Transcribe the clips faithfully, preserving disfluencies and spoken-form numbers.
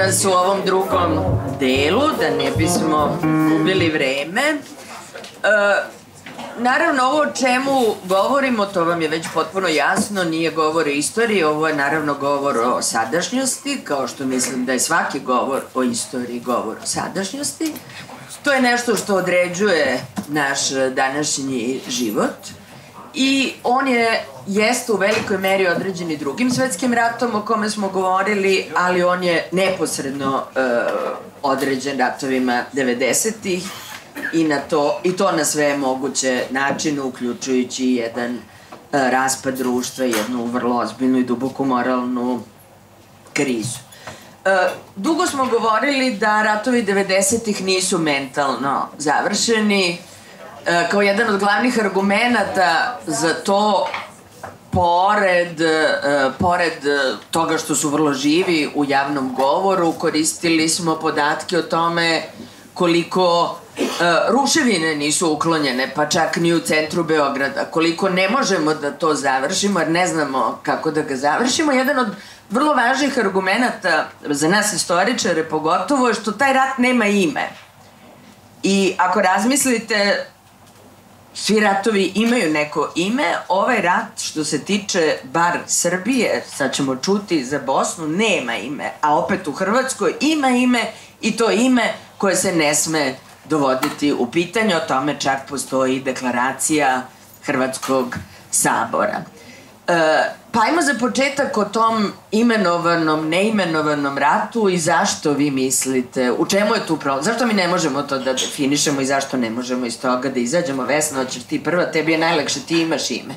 nas u ovom drugom delu, da ne bismo gubili vreme. E, naravno, ovo o čemu govorimo, to vam je već potpuno jasno, nije govor o istoriji, ovo je naravno govor o sadašnjosti, kao što mislim da je svaki govor o istoriji govor o sadašnjosti. To je nešto što određuje naš današnji život i on je, jeste u velikoj meri određen i Drugim svetskim ratom o kome smo govorili, ali on je neposredno uh, određen ratovima devedesetih i, na to, i to na sve moguće načine, uključujući jedan uh, raspad društva, jednu vrlo ozbiljnu i duboku moralnu krizu. Uh, dugo smo govorili da ratovi devedesetih nisu mentalno završeni. Uh, kao jedan od glavnih argumenata za to, pored, uh, pored toga što su vrlo živi u javnom govoru, koristili smo podatke o tome koliko uh, ruševine nisu uklonjene, pa čak ni u centru Beograda, koliko ne možemo da to završimo jer ne znamo kako da ga završimo. Jedan od vrlo važnih argumenata za nas istoričare pogotovo je što taj rat nema ime. I ako razmislite, svi ratovi imaju neko ime, ovaj rat što se tiče bar Srbije, sad ćemo čuti za Bosnu, nema ime, a opet u Hrvatskoj ima ime i to ime koje se ne sme dovoditi u pitanje, o tome čak postoji deklaracija Hrvatskog sabora. E, pa ajmo za početak o tom imenovanom, neimenovanom ratu i zašto vi mislite, u čemu je tu problem, zašto mi ne možemo to da definišemo i zašto ne možemo iz toga da izađemo. Vesna, hoćeš ti prva, tebi je najlakše, ti imaš ime.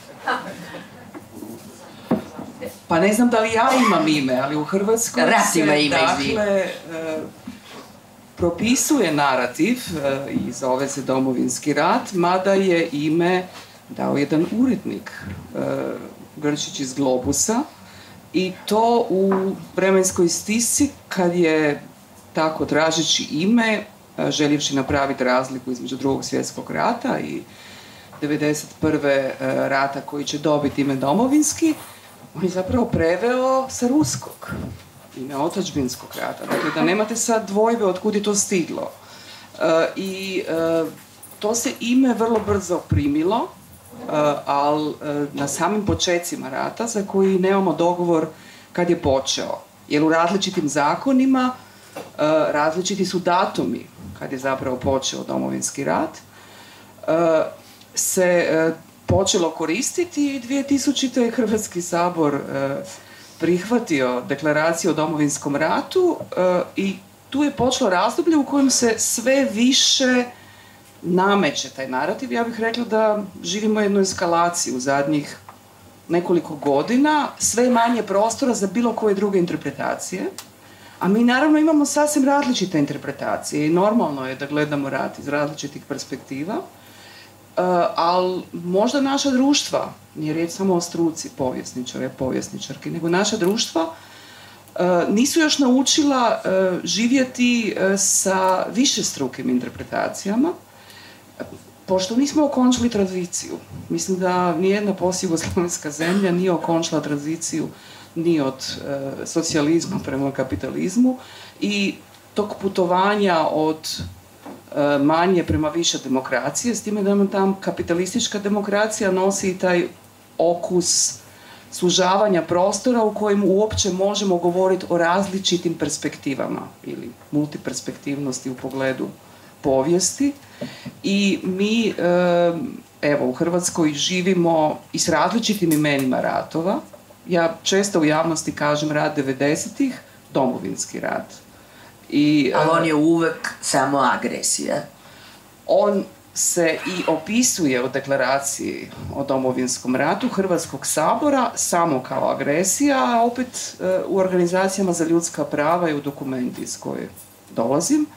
Pa ne znam da li ja imam ime, ali u Hrvatskoj rat se, ima ime, dakle, e, propisuje narativ e, i zove se Domovinski rat, mada je ime dao jedan urednik, e, Grčić iz Globusa, i to u vremenskoj stisci kad je tako tražeći ime, željevši napraviti razliku između Drugog svjetskog rata i devedeset prve rata koji će dobiti ime Domovinski, on je zapravo preveo sa ruskog, ime otadžbinskog rata. Dakle, da nemate sad dvojbe otkud je to stiglo. E, I e, to se ime vrlo brzo primilo, Uh, ali uh, na samim počecima rata za koji nemamo dogovor kad je počeo. Jer u različitim zakonima uh, različiti su datumi kad je zapravo počeo Domovinski rat. Uh, se uh, počelo koristiti i dvije tisućite je Hrvatski sabor uh, prihvatio deklaraciju o Domovinskom ratu uh, i tu je počelo razdoblje u kojem se sve više nameće taj narativ. Ja bih rekla da živimo jednu eskalaciju u zadnjih nekoliko godina, sve manje prostora za bilo koje druge interpretacije, a mi naravno imamo sasvim različite interpretacije i normalno je da gledamo rat iz različitih perspektiva, uh, ali možda naša društva, nije riječ samo o struci povjesničara i povjesničarki, nego naša društva uh, nisu još naučila uh, živjeti uh, sa višestrukim interpretacijama, pošto nismo okončili tranziciju. Mislim da nijedna posljujugoslovenska zemlja nije okončila tranziciju ni od e, socijalizma prema kapitalizmu i tog putovanja od e, manje prema više demokracije, s time da nam tam kapitalistička demokracija nosi i taj okus sužavanja prostora u kojem uopće možemo govoriti o različitim perspektivama ili multiperspektivnosti u pogledu povijesti. I mi, evo, u Hrvatskoj živimo i s različitim imenima ratova. Ja često u javnosti kažem rat devedesetih, Domovinski rat. I, ali on je uvek samo agresija. On se i opisuje u deklaraciji o Domovinskom ratu Hrvatskog sabora samo kao agresija, a opet u organizacijama za ljudska prava i u dokumenti iz koje dolazim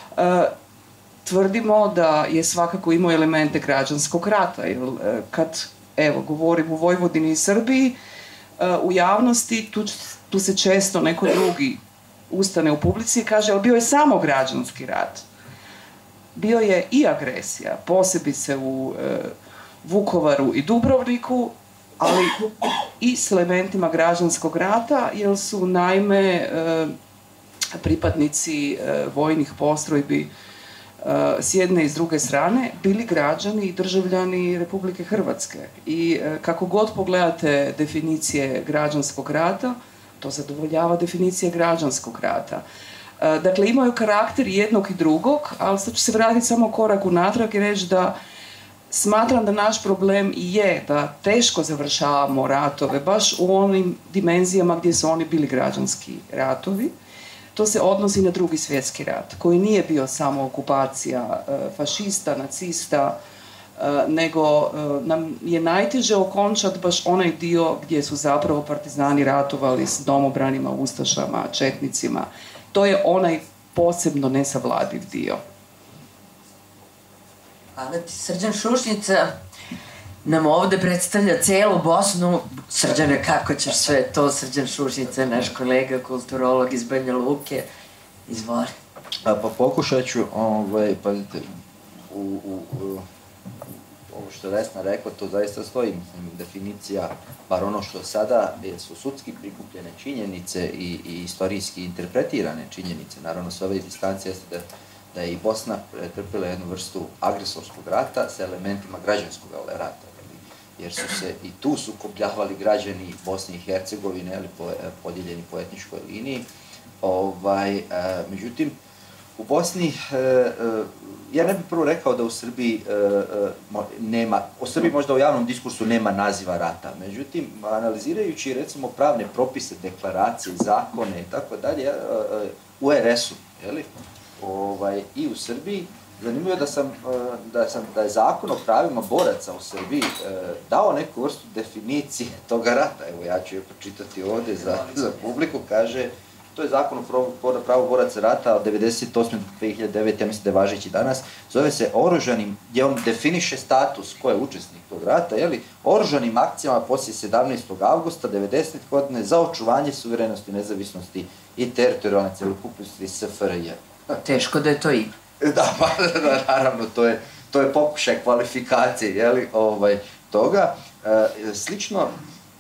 tvrdimo da je svakako imao elemente građanskog rata, jer kad, evo, govorim u Vojvodini i Srbiji, u javnosti, tu, tu se često neko drugi ustane u publici i kaže, ali bio je samo građanski rat. Bio je i agresija, posebice u e, Vukovaru i Dubrovniku, ali i s elementima građanskog rata, jer su naime e, pripadnici vojnih postrojbi s jedne i s druge strane bili građani i državljani Republike Hrvatske. I kako god pogledate definicije građanskog rata, to zadovoljava definicije građanskog rata. Dakle, imaju karakter jednog i drugog, ali sad ću se vratiti samo korak unatrag i reći da smatram da naš problem je da teško završavamo ratove baš u onim dimenzijama gdje su oni bili građanski ratovi. To se odnosi na Drugi svjetski rat, koji nije bio samo okupacija fašista, nacista, nego nam je najteže okončati baš onaj dio gdje su zapravo partizani ratovali s domobranima, ustašama, četnicima. To je onaj posebno nesavladiv dio. Hvala ti, Srđan Šušnjica nam ovde predstavlja celu Bosnu. Srđane, kako ćeš sve to? Srđan Šušnjica, naš kolega, kulturolog iz Banja Luke. Izvoli. Pa pokušat ću, ovaj, pazite, u, u, u ovo što je Vesna rekla, to zaista stoji, mislim, definicija, bar ono što sada su sudski prikupljene činjenice i, i istorijski interpretirane činjenice. Naravno, s ove distancije jeste da, da je i Bosna pretrpila jednu vrstu agresorskog rata sa elementima građanskog rata, jer su se i tu sukobljavali građani Bosne i Hercegovine, ali po, podijeljeni po etničkoj liniji. Ovaj, e, međutim, u Bosni, e, e, ja ne bih prvo rekao da u Srbiji e, e, nema, o Srbiji možda u javnom diskursu nema naziva rata, međutim, analizirajući recimo pravne propise, deklaracije, zakone i tako dalje, u er es-u, jeli, ovaj, i u Srbiji, zanimljivo je da sam, da sam, da je zakon o pravima boraca u Srbiji dao neku vrstu definicije toga rata. Evo, ja ću je pročitati ovdje za, za publiku, kaže, to je zakon o pravu boraca rata od devedeset osme do dve hiljade devete, ja mislim da je važeći danas, zove se oružanim, gdje on definiše status ko je učesnik tog rata, jeli, oružanim akcijama poslije sedamnaestog avgusta devedesete godine za očuvanje suverenosti, nezavisnosti i teritorijalne celokupnosti es ef er je. Teško da je to i. Da, pa, da, naravno, to je, to je pokušaj kvalifikacije, jeli, ovaj, toga. E, slično, e,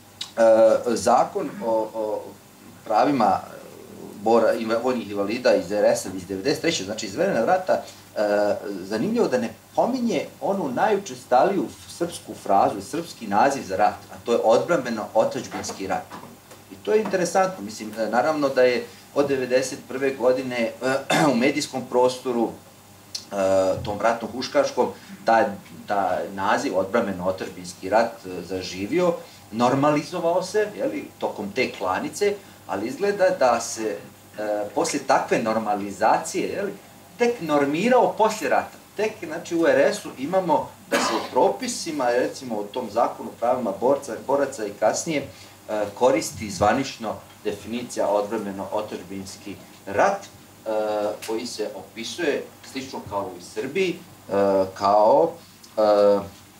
zakon o, o pravima bora, vojnih invalida iz er es-a iz devedeset treće znači iz vremena rata, e, zanimljivo da ne pominje onu najučestaliju srpsku frazu, srpski naziv za rat, a to je odbrambeno-otadžbinski rat. I to je interesantno, mislim, naravno da je od devedeset prve godine u medijskom prostoru, tom ratno-huškaškom, taj, taj naziv odbrambeno-otadžbinski rat zaživio, normalizovao se, jeli, tokom te klanice, ali izgleda da se e, poslije takve normalizacije, jeli, tek normirao poslije rata. Tek, znači, u er es-u imamo da se u propisima, recimo u tom zakonu o pravima borca, boraca i kasnije, e, koristi zvanično definicija odbrambeno-otadžbinski rat, e, koji se opisuje slično kao u Srbiji, e, kao e,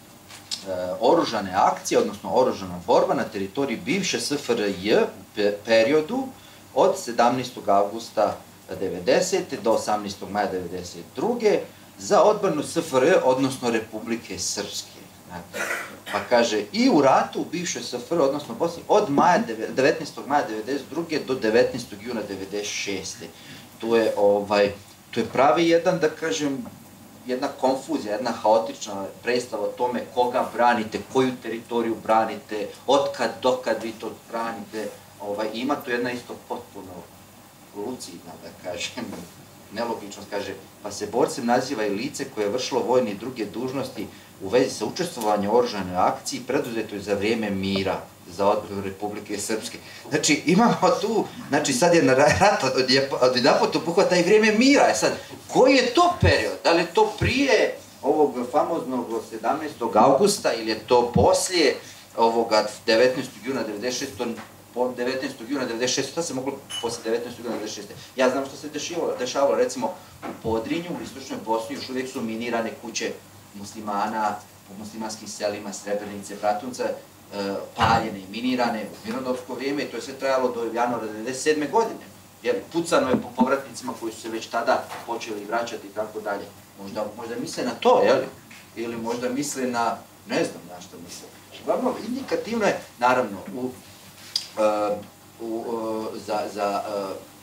oružane akcije, odnosno oružana borba na teritoriji bivše es ef er je u periodu od sedamnaestog avgusta devedesete do osamnaestog maja devedeset druge za odbranu es ef er je, odnosno Republike Srpske. Pa kaže, i u ratu u bivšoj es ef er, odnosno Bosni, od maja, devetnaestog maja devedeset druge do devetnaestog juna devedeset šeste. Tu je, ovaj, tu je pravi jedan, da kažem, jedna konfuzija, jedna haotična predstava o tome koga branite, koju teritoriju branite, otkad, dokad vi to branite. Ovaj, ima tu jedna isto potpuno lucidna, da kažem, nelogičnost, kaže, pa se borcem naziva i lice koje je vršilo vojne i druge dužnosti u vezi sa učestvovanjem u oružanoj akciji preduzetoj za vrijeme mira za odbranu Republike Srpske. Znači, imamo tu, znači sad je na rat od jedanput obuhvata i vrijeme mira. E sad, koji je to period? Da li je to prije ovog famoznog sedamnaestog avgusta ili je to poslije ovoga devetnaestog juna devedeset šeste devetnaestog juna devedeset šeste, šta se moglo posle devetnaestog juna devedeset šeste. Ja znam što se dešavalo, dešavalo, recimo u Podrinju, u istočnoj Bosni, još uvijek su minirane kuće muslimana, po muslimanskim selima, Srebrenice, Bratunca, paljene i minirane u mirnodopsko vrijeme i to je sve trajalo do januara devedeset sedme godine. Jel, pucano je po povratnicima koji su se već tada počeli vraćati i tako dalje. Možda, možda misle na to, jel? Ili možda misle na, ne znam na što misle. Uglavnom, indikativno je, naravno, u, uh, u, uh, za, za uh,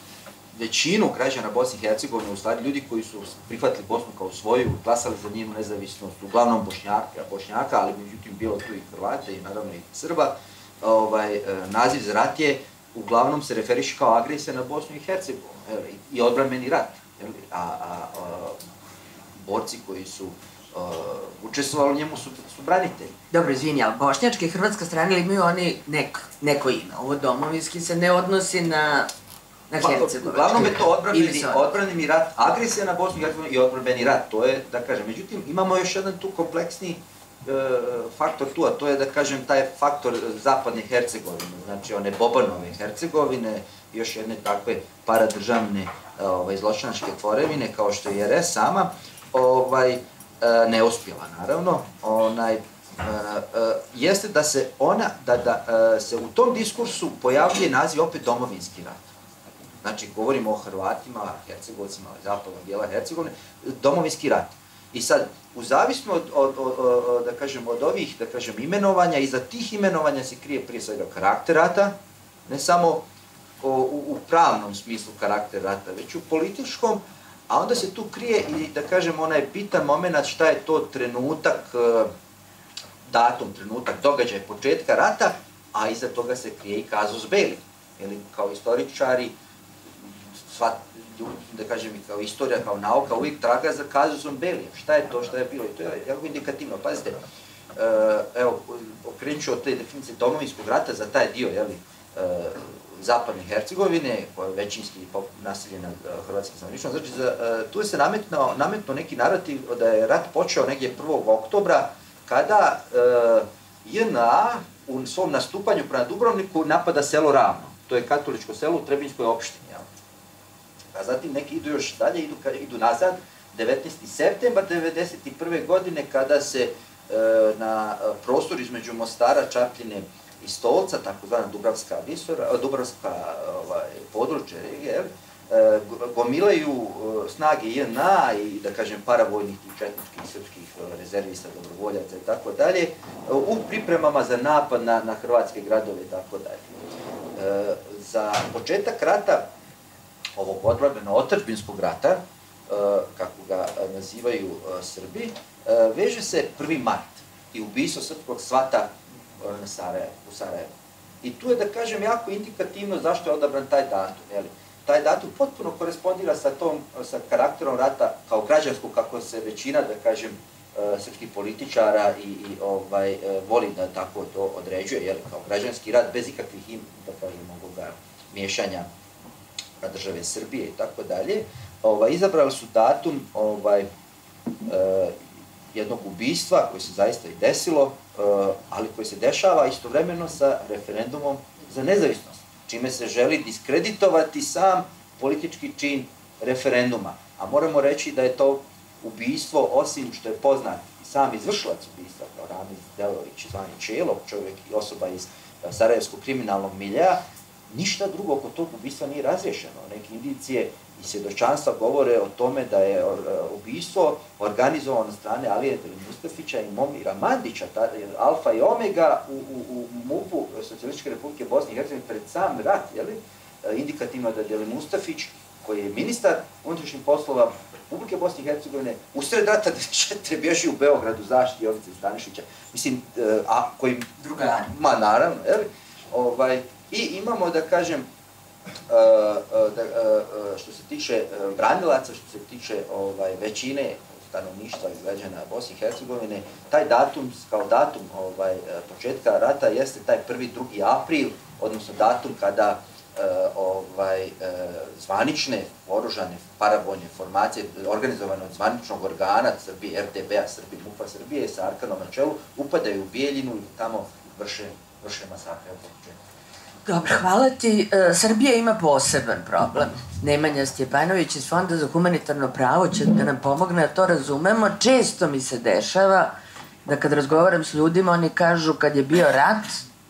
većinu građana Bosne i Hercegovine, u stvari ljudi koji su prihvatili Bosnu kao svoju, glasali za njenu nezavisnost, uglavnom Bošnjaka, Bošnjaka, ali međutim bilo tu i Hrvata i naravno i Srba, ovaj, naziv za rat je uglavnom se referiše kao agresija na Bosnu i Hercegovinu i odbrambeni rat. A, a, a borci koji su uh, učestvovali u njemu su, su branitelji. Dobro, izvini, ali bošnjačka i hrvatska strana imaju oni nek, neko ime. Ovo domovinski se ne odnosi na, na Hercegovački. Uglavnom je to odbrambeni, odbrambeni rat, agresija na Bosnu i Hercegovinu i odbrambeni rat, to je, da kažem, međutim, imamo još jedan tu kompleksni uh, faktor tu, a to je, da kažem, taj faktor zapadne Hercegovine, znači one Bobanove Hercegovine, još jedne takve paradržavne ovaj, zločinačke tvorevine, kao što je R S sama, ovaj, ne uspjela, naravno, onaj, jeste da se ona, da, da se u tom diskursu pojavljuje naziv opet domovinski rat. Znači, govorimo o Hrvatima, Hercegovcima, zapadnog dijela Hercegovine, domovinski rat. I sad, u zavisno od, od, od, od, da kažem, od ovih, da kažem, imenovanja, iza tih imenovanja se krije prije svega karakter rata, ne samo U, u pravnom smislu karakter rata, već u političkom, a onda se tu krije i, da kažem, onaj bitan moment šta je to trenutak, datum, trenutak, događaj početka rata, a iza toga se krije i kazus belli. Jer kao istoričari, sva, da kažem, i kao istorija, kao nauka, uvijek traga za kazusom belli. Šta je to, šta je bilo? I to je jako indikativno. Pazite, evo, okrenut ću od te definicije domovinskog rata za taj dio, jeli, zapadne Hercegovine, koja je većinski naseljena hrvatskim stanovništvom. Znači, za, tu je se nametno, nametno neki narativ da je rat počeo negdje prvog oktobra, kada uh, J N A u svom nastupanju prema Dubrovniku napada selo Ravno. To je katoličko selo u Trebinjskoj opštini. Ja. A zatim neki idu još dalje, idu, idu nazad, devetnaesti septembar devedeset prve godine, kada se uh, na prostor između Mostara, Čapljine i Stolca, takozvana Dubravska visora, Dubravska ovaj, područje regije, gomilaju snage J N A i, da kažem, paravojnih i četničkih i srpskih rezervista, dobrovoljaca i tako dalje, u pripremama za napad na, na hrvatske gradove i tako dalje. Za početak rata, ovog odbrambeno-otadžbinskog rata, kako ga nazivaju Srbi, veže se prvi mart i ubistvo srpskog svata na Sarajevo, u Sarajevu. I tu je, da kažem, jako indikativno zašto je odabran taj datum. Jeli? Taj datum potpuno korespondira sa tom, sa karakterom rata kao građanskog, kako se većina, da kažem, srpskih političara i, i ovaj, voli da tako to određuje, jeli? Kao građanski rat bez ikakvih im, da kažem, ovoga miješanja na države Srbije i tako dalje. Ovaj, izabrali su datum ovaj, e, jednog ubistva koje se zaista i desilo, ali koje se dešava istovremeno sa referendumom za nezavisnost, čime se želi diskreditovati sam politički čin referenduma. A moramo reći da je to ubistvo, osim što je poznat i sam izvršilac ubistva, kao Ramiz Delović, zvani Čelov, čovjek i osoba iz sarajevskog kriminalnog miljea, ništa drugo oko tog ubistva nije razriješeno. Neke indicije i svjedočanstva govore o tome da je ubistvo organizovano od strane Alije Mustafića i Momira Mandića, alfa i omega u, u, u MUP-u Socijalističke republike Bosne i Hercegovine pred sam rat, jeli? Indikativno da je Mustafić, koji je ministar unutrašnjih poslova Republike Bosne i Hercegovine, usred rata devedeset četvrte bježi u Beogradu zaštiti Jovice Stanišića, mislim, a koji... Drugari. Ma, naravno, jeli? Ovaj, i imamo, da kažem, Uh, uh, da, uh, što se tiče uh, branilaca, što se tiče ovaj, većine stanovništva i građana Bosne i Hercegovine, taj datum, kao datum ovaj, početka rata, jeste taj prvi drugi april, odnosno datum kada uh, ovaj, uh, zvanične oružane paravojne formacije, organizovane od zvaničnog organa Srbije, R T B-a Srbije, MUP-a Srbije, sa Arkanom na čelu, upadaju u Bijeljinu i tamo vrše, vrše masakre. Dobro, hvala ti. E, Srbija ima poseban problem. Nemanja Stjepanović iz Fonda za humanitarno pravo će da nam pomogne, da to razumemo. Često mi se dešava da kad razgovaram s ljudima, oni kažu kad je bio rat,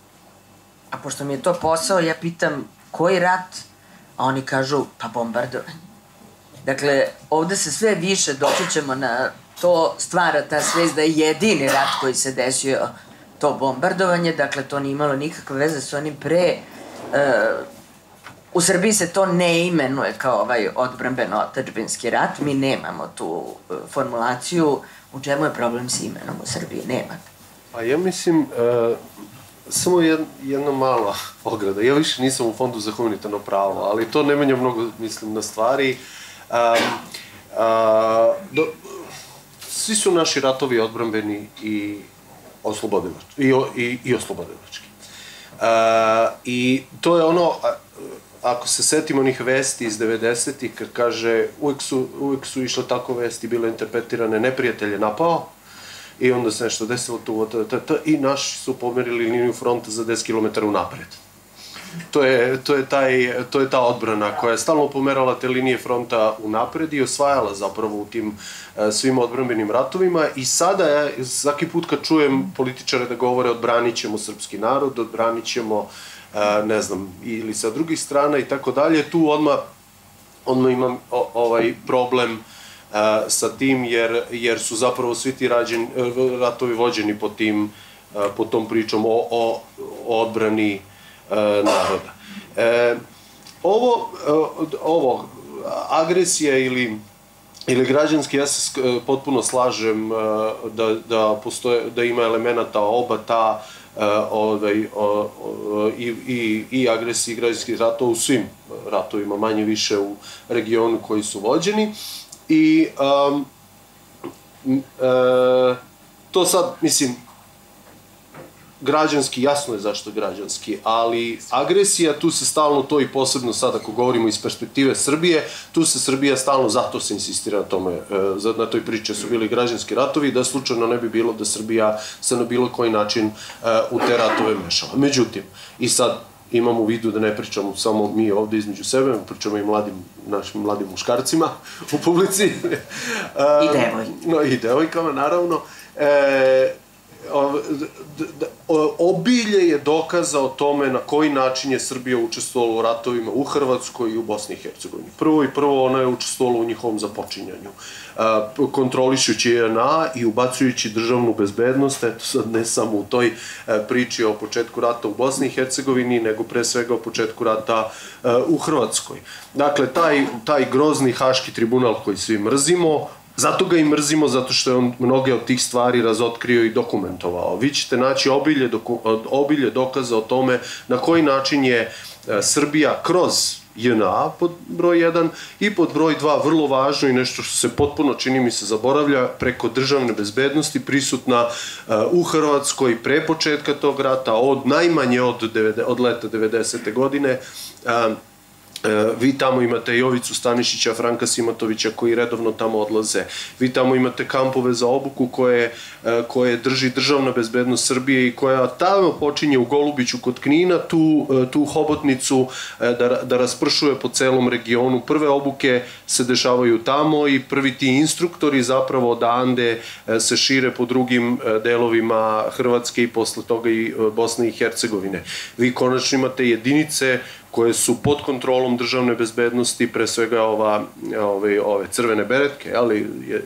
a pošto mi je to posao, ja pitam koji rat, a oni kažu pa bombardovanje. Dakle, ovde se sve više doćećemo na to, stvara ta svest da je jedini rat koji se desio to bombardovanje, dakle to nije imalo nikakve veze s onim pre, e, U Srbiji se to ne imenuje kao ovaj odbrambeno-otadžbinski rat, mi nemamo tu formulaciju. U čemu je problem s imenom u Srbiji? Nema. Pa ja mislim, uh, samo jed, jedna mala ograda. Ja više nisam u Fondu za humanitarno pravo, ali to ne menja mnogo, mislim, na stvari. Um, uh, do, svi su naši ratovi odbrambeni i oslobodilački. I, i, i oslobodilački. Uh, I to je ono... Ako se setimo onih vesti iz devedesetih, kad kaže, uvijek su, uvijek su išle tako vesti, bile interpretirane, neprijatelj je napao, i onda se nešto desilo tu, i naši su pomerili liniju fronta za deset kilometara unapred. To je, to je, taj, to je ta odbrana koja je stalno pomerala te linije fronta unapred i osvajala zapravo u tim svim odbrambenim ratovima, i sada ja, svaki put kad čujem političare da govore odbranit ćemo srpski narod, odbranit ćemo ne znam, ili sa drugih strana i tako dalje, tu odmah, odmah imam o, ovaj problem uh, sa tim, jer, jer su zapravo svi ti rađen, ratovi vođeni po, tim, uh, po tom pričom o, o, o odbrani uh, naroda. E, ovo, uh, ovo, agresija ili, ili građanski, ja se potpuno slažem uh, da, da, postoje, da ima elemenata oba ta Uh, ovaj, uh, uh, i, i, i agresiji građanskih ratova u svim ratovima, manje više u regionu koji su vođeni. I um, uh, to sad, mislim, građanski, jasno je zašto građanski, ali agresija, tu se stalno to, i posebno sad ako govorimo iz perspektive Srbije, tu se Srbija stalno, zato se insistira na tome, na toj priči su bili građanski ratovi, da slučajno ne bi bilo da Srbija se na bilo koji način u te ratove mešala. Međutim, i sad imamo u vidu da ne pričamo samo mi ovde između sebe, pričamo i mladim, našim mladim muškarcima u publici. I devojkama. No, i devojkama, naravno. E, obilje je dokaza o tome na koji način je Srbija učestvovala u ratovima u Hrvatskoj i u Bosni i Hercegovini. Prvo i prvo ona je učestvovala u njihovom započinjanju, kontrolišući je en a i ubacujući državnu bezbednost, eto sad ne samo u toj priči o početku rata u Bosni i Hercegovini, nego pre svega o početku rata u Hrvatskoj. Dakle, taj, taj grozni Haški tribunal koji svi mrzimo, zato ga i mrzimo, zato što je on mnoge od tih stvari razotkrio i dokumentovao. Vi ćete naći obilje, doku, obilje dokaza o tome na koji način je Srbija kroz en a pod broj jedan i pod broj dva, vrlo važno i nešto što se potpuno, čini mi se, zaboravlja, preko državne bezbednosti prisutna u Hrvatskoj pre početka tog rata, od najmanje od, od leta devedesete godine. Vi tamo imate Jovicu Stanišića, Franka Simatovića koji redovno tamo odlaze. Vi tamo imate kampove za obuku koje, koje drži državna bezbednost Srbije i koja tamo počinje u Golubiću kod Knina tu, tu hobotnicu da, da raspršuje po celom regionu. Prve obuke se dešavaju tamo i prvi ti instruktori zapravo odande se šire po drugim delovima Hrvatske i posle toga i Bosne i Hercegovine. Vi konačno imate jedinice koje su pod kontrolom državne bezbednosti, pre svega ova, ove, ove crvene beretke, ali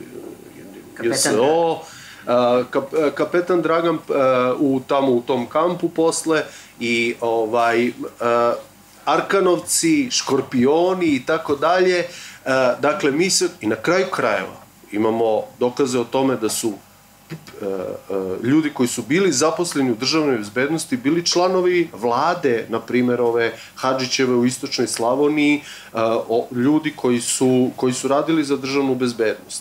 je es o, kap, kapetan Dragan u, tamo u tom kampu posle i ovaj, Arkanovci, Škorpioni i tako dalje. Dakle, mi se, i na kraju krajeva imamo dokaze o tome da su ljudi koji su bili zaposleni u državnoj bezbednosti bili članovi vlade, na primjer ove Hadžićeve u istočnoj Slavoniji, ljudi koji su, koji su radili za državnu bezbednost.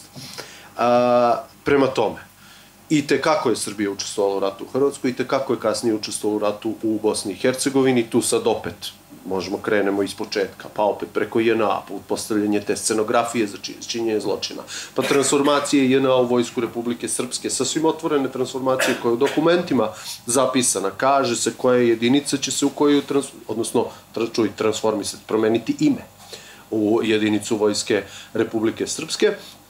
Prema tome, i tekako je Srbija učestvovala u ratu u Hrvatskoj, i tekako je kasnije učestvovala u ratu u Bosni i Hercegovini, tu sad opet možemo krenemo iz početka, pa opet preko en a, postavljanje te scenografije za činjenje zločina, pa transformacije en a u Vojsku Republike Srpske, sasvim otvorene transformacije koje u dokumentima zapisana, kaže se koja jedinica će se u koju, odnosno, čuj, transformisati, promeniti ime u jedinicu Vojske Republike Srpske.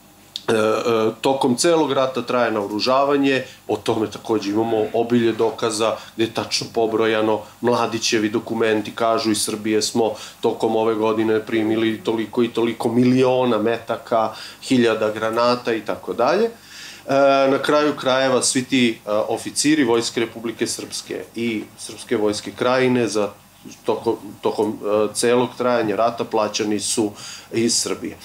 Tokom celog rata traje naoružavanje, o tome takođe imamo obilje dokaza gde je tačno pobrojano, Mladićevi dokumenti kažu iz Srbije smo tokom ove godine primili toliko i toliko miliona metaka, hiljada granata i tako dalje. Na kraju krajeva svi ti oficiri Vojske Republike Srpske i Srpske vojske Krajine za tokom, tokom celog trajanja rata plaćani su iz Srbije.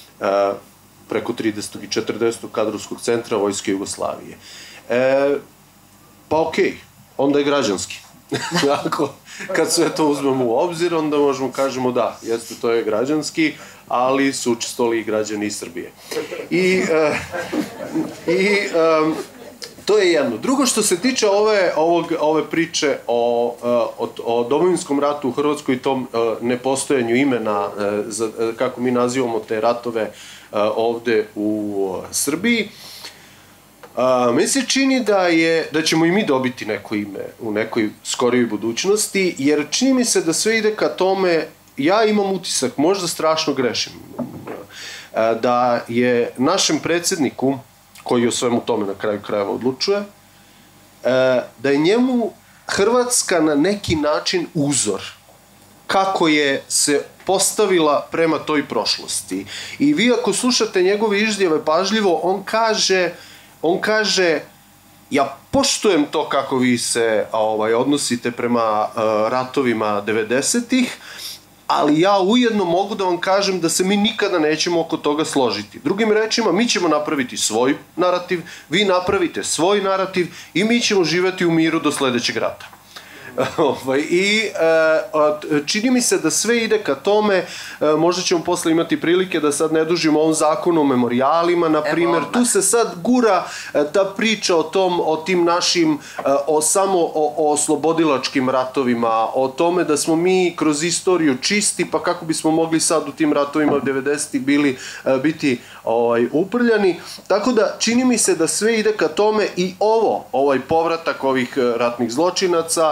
Preko tridesetog i četrdesetog kadrovskog centra Vojske Jugoslavije. E, pa okej, onda je građanski. Ako, kad sve to uzmemo u obzir, onda možemo kažemo da, jeste, to je građanski, ali su učestvovali i građani iz Srbije. I, e, i e, to je jedno. Drugo, što se tiče ove, ovog, ove priče o, o, o domovinskom ratu u Hrvatskoj i tom nepostojanju imena, za, kako mi nazivamo te ratove ovde u Srbiji, A, meni se čini da, je, da ćemo i mi dobiti neko ime u nekoj skorijoj budućnosti, jer čini mi se da sve ide ka tome, ja imam utisak, možda strašno grešim, da je našem predsjedniku, koji o svemu tome na kraju krajeva odlučuje, da je njemu Hrvatska na neki način uzor kako je se postavila prema toj prošlosti. I vi ako slušate njegove izjave pažljivo, on kaže, on kaže, ja poštujem to kako vi se ovaj, odnosite prema uh, ratovima devedesetih, ali ja ujedno mogu da vam kažem da se mi nikada nećemo oko toga složiti. Drugim rečima, mi ćemo napraviti svoj narativ, vi napravite svoj narativ i mi ćemo živeti u miru do sledećeg rata. I čini mi se da sve ide ka tome, možda ćemo posle imati prilike da sad ne dužimo ovom zakonu o memorialima, na primjer, tu se sad gura ta priča o tom, o tim našim, o samo o, o oslobodilačkim ratovima, o tome da smo mi kroz istoriju čisti, pa kako bismo mogli sad u tim ratovima devedesetih bili, biti ovaj, uprljani, tako da čini mi se da sve ide ka tome i ovo, ovaj povratak ovih ratnih zločinaca,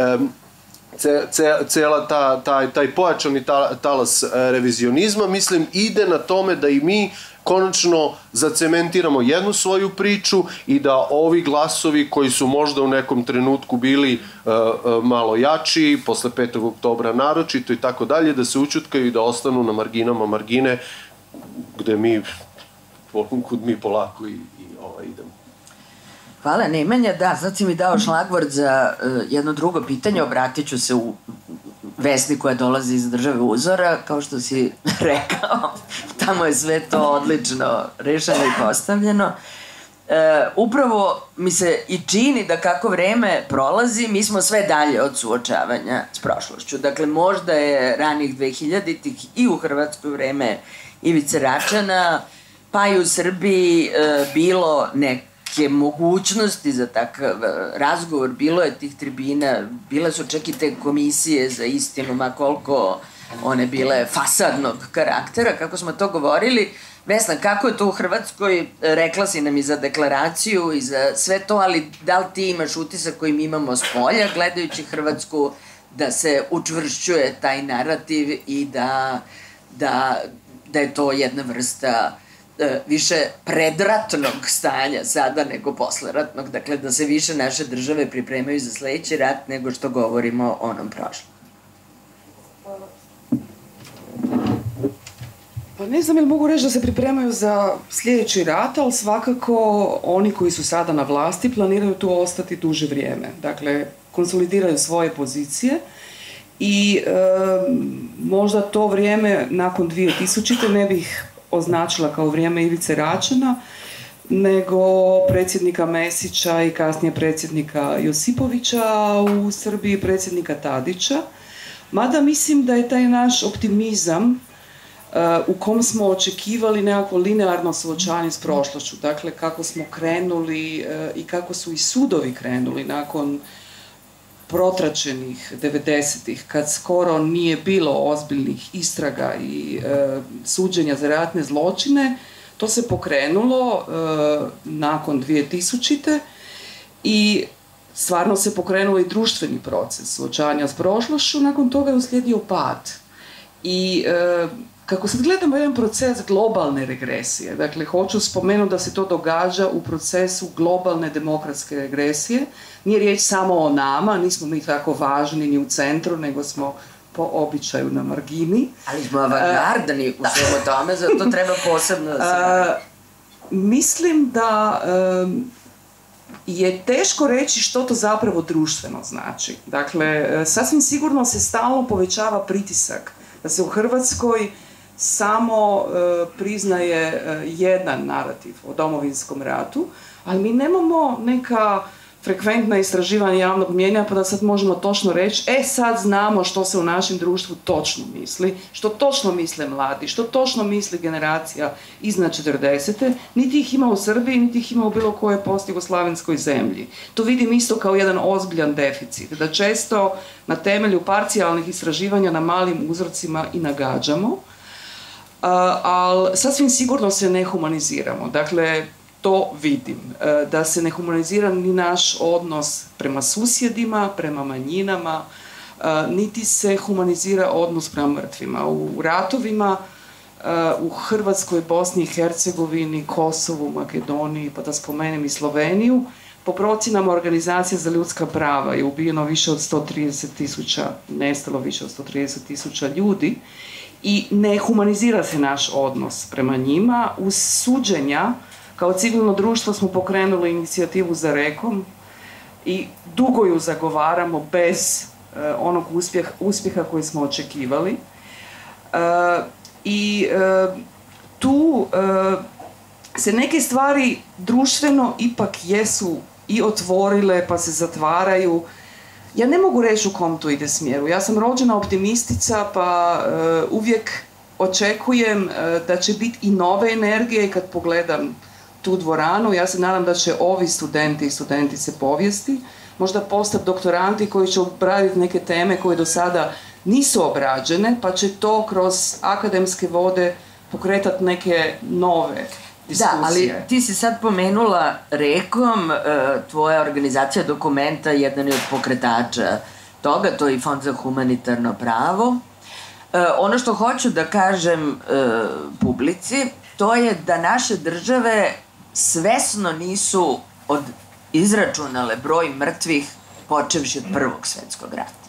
Ce, ce, cela ta, taj, taj pojačani ta, talas revizionizma, mislim, ide na tome da i mi konačno zacementiramo jednu svoju priču i da ovi glasovi koji su možda u nekom trenutku bili uh, uh, malo jači, posle petog oktobra naročito i tako dalje, da se ućutkaju i da ostanu na marginama margine, gde mi, kud mi polako i, i ovaj, idemo. Hvala, Nemanja. Da, sad si mi dao šlagvort za uh, jedno drugo pitanje. Obratit ću se u Vesni koja dolazi iz države uzora. Kao što si rekao, tamo je sve to odlično rešeno i postavljeno. Uh, upravo mi se i čini da kako vreme prolazi, mi smo sve dalje od suočavanja s prošlošću. Dakle, možda je ranih dvehiljaditih i u Hrvatskoj vreme Ivice Račana, pa i u Srbiji uh, bilo neko mogućnosti za takav razgovor, bilo je tih tribina, bile su čak i te komisije za istinu, ma koliko one bile fasadnog karaktera, kako smo to govorili. Vesna, kako je to u Hrvatskoj? Rekla si nam i za deklaraciju i za sve to, ali da li ti imaš utisak koji mi imamo s polja, gledajući Hrvatsku, da se učvršćuje taj narativ i da, da, da je to jedna vrsta više predratnog stanja sada nego posleratnog, dakle da se više naše države pripremaju za sledeći rat nego što govorimo o onom prošlom. Pa ne znam ili mogu reći da se pripremaju za sljedeći rat, ali svakako oni koji su sada na vlasti planiraju tu ostati duže vrijeme. Dakle, konsolidiraju svoje pozicije i e, možda to vrijeme nakon dvije tisućite ne bih označila kao vrijeme Ivice Račana, nego predsjednika Mesića i kasnije predsjednika Josipovića, a u Srbiji predsjednika Tadića. Mada mislim da je taj naš optimizam uh, u kom smo očekivali nekako linearno suočavanje s prošlošću. Dakle, kako smo krenuli uh, i kako su i sudovi krenuli nakon protračenih devedesetih, kad skoro nije bilo ozbiljnih istraga i e, suđenja za ratne zločine, to se pokrenulo e, nakon dvije tisućite i stvarno se pokrenuo i društveni proces suočavanja s prošlošću, nakon toga je uslijedio pad. I e, kako sad gledamo jedan proces globalne regresije, dakle, hoću spomenuti da se to događa u procesu globalne demokratske regresije, nije riječ samo o nama, nismo mi tako važni ni u centru, nego smo po običaju na margini. Ali smo avangardni uh, u svemu tome, zato treba posebno da se... Uh, mislim da um, je teško reći što to zapravo društveno znači. Dakle, sasvim sigurno se stalno povećava pritisak da se u Hrvatskoj samo e, priznaje e, jedan narativ o Domovinskom ratu, ali mi nemamo neka frekventna istraživanja javnog mnijenja pa da sad možemo točno reći, e sad znamo što se u našem društvu točno misli, što točno misle mladi, što točno misli generacija iznad četrdesete, niti ih ima u Srbiji, niti ih ima u bilo kojoj postjugoslavenskoj zemlji. To vidim isto kao jedan ozbiljan deficit, da često na temelju parcijalnih istraživanja na malim uzorcima i nagađamo, ali sasvim sigurno se ne humaniziramo. Dakle, to vidim, da se ne humanizira ni naš odnos prema susjedima, prema manjinama, niti se humanizira odnos prema mrtvima. U ratovima u Hrvatskoj, Bosni i Hercegovini, Kosovu, Makedoniji, pa da spomenem i Sloveniju, po procjenama Organizacije za ljudska prava je ubijeno više od sto trideset tisuća, nestalo više od sto trideset tisuća ljudi i ne humanizira se naš odnos prema njima. Uz suđenja, kao civilno društvo smo pokrenuli inicijativu za rekom i dugo ju zagovaramo bez uh, onog uspjeh, uspjeha koji smo očekivali. Uh, I uh, tu uh, se neke stvari društveno ipak jesu i otvorile pa se zatvaraju. Ja ne mogu reći u kom to ide smjeru. Ja sam rođena optimistica pa uh, uvijek očekujem uh, da će biti i nove energije i kad pogledam tu dvoranu, ja se nadam da će ovi studenti i studentice povijesti možda postati doktoranti koji će obraditi neke teme koje do sada nisu obrađene, pa će to kroz akademske vode pokretati neke nove diskusije. Da, ali ti si sad pomenula rekom, tvoja organizacija Dokumenta, jedan je od pokretača toga, to je i Fond za humanitarno pravo. Ono što hoću da kažem publici, to je da naše države svesno nisu od, izračunale broj mrtvih počevši od Prvog svetskog rata.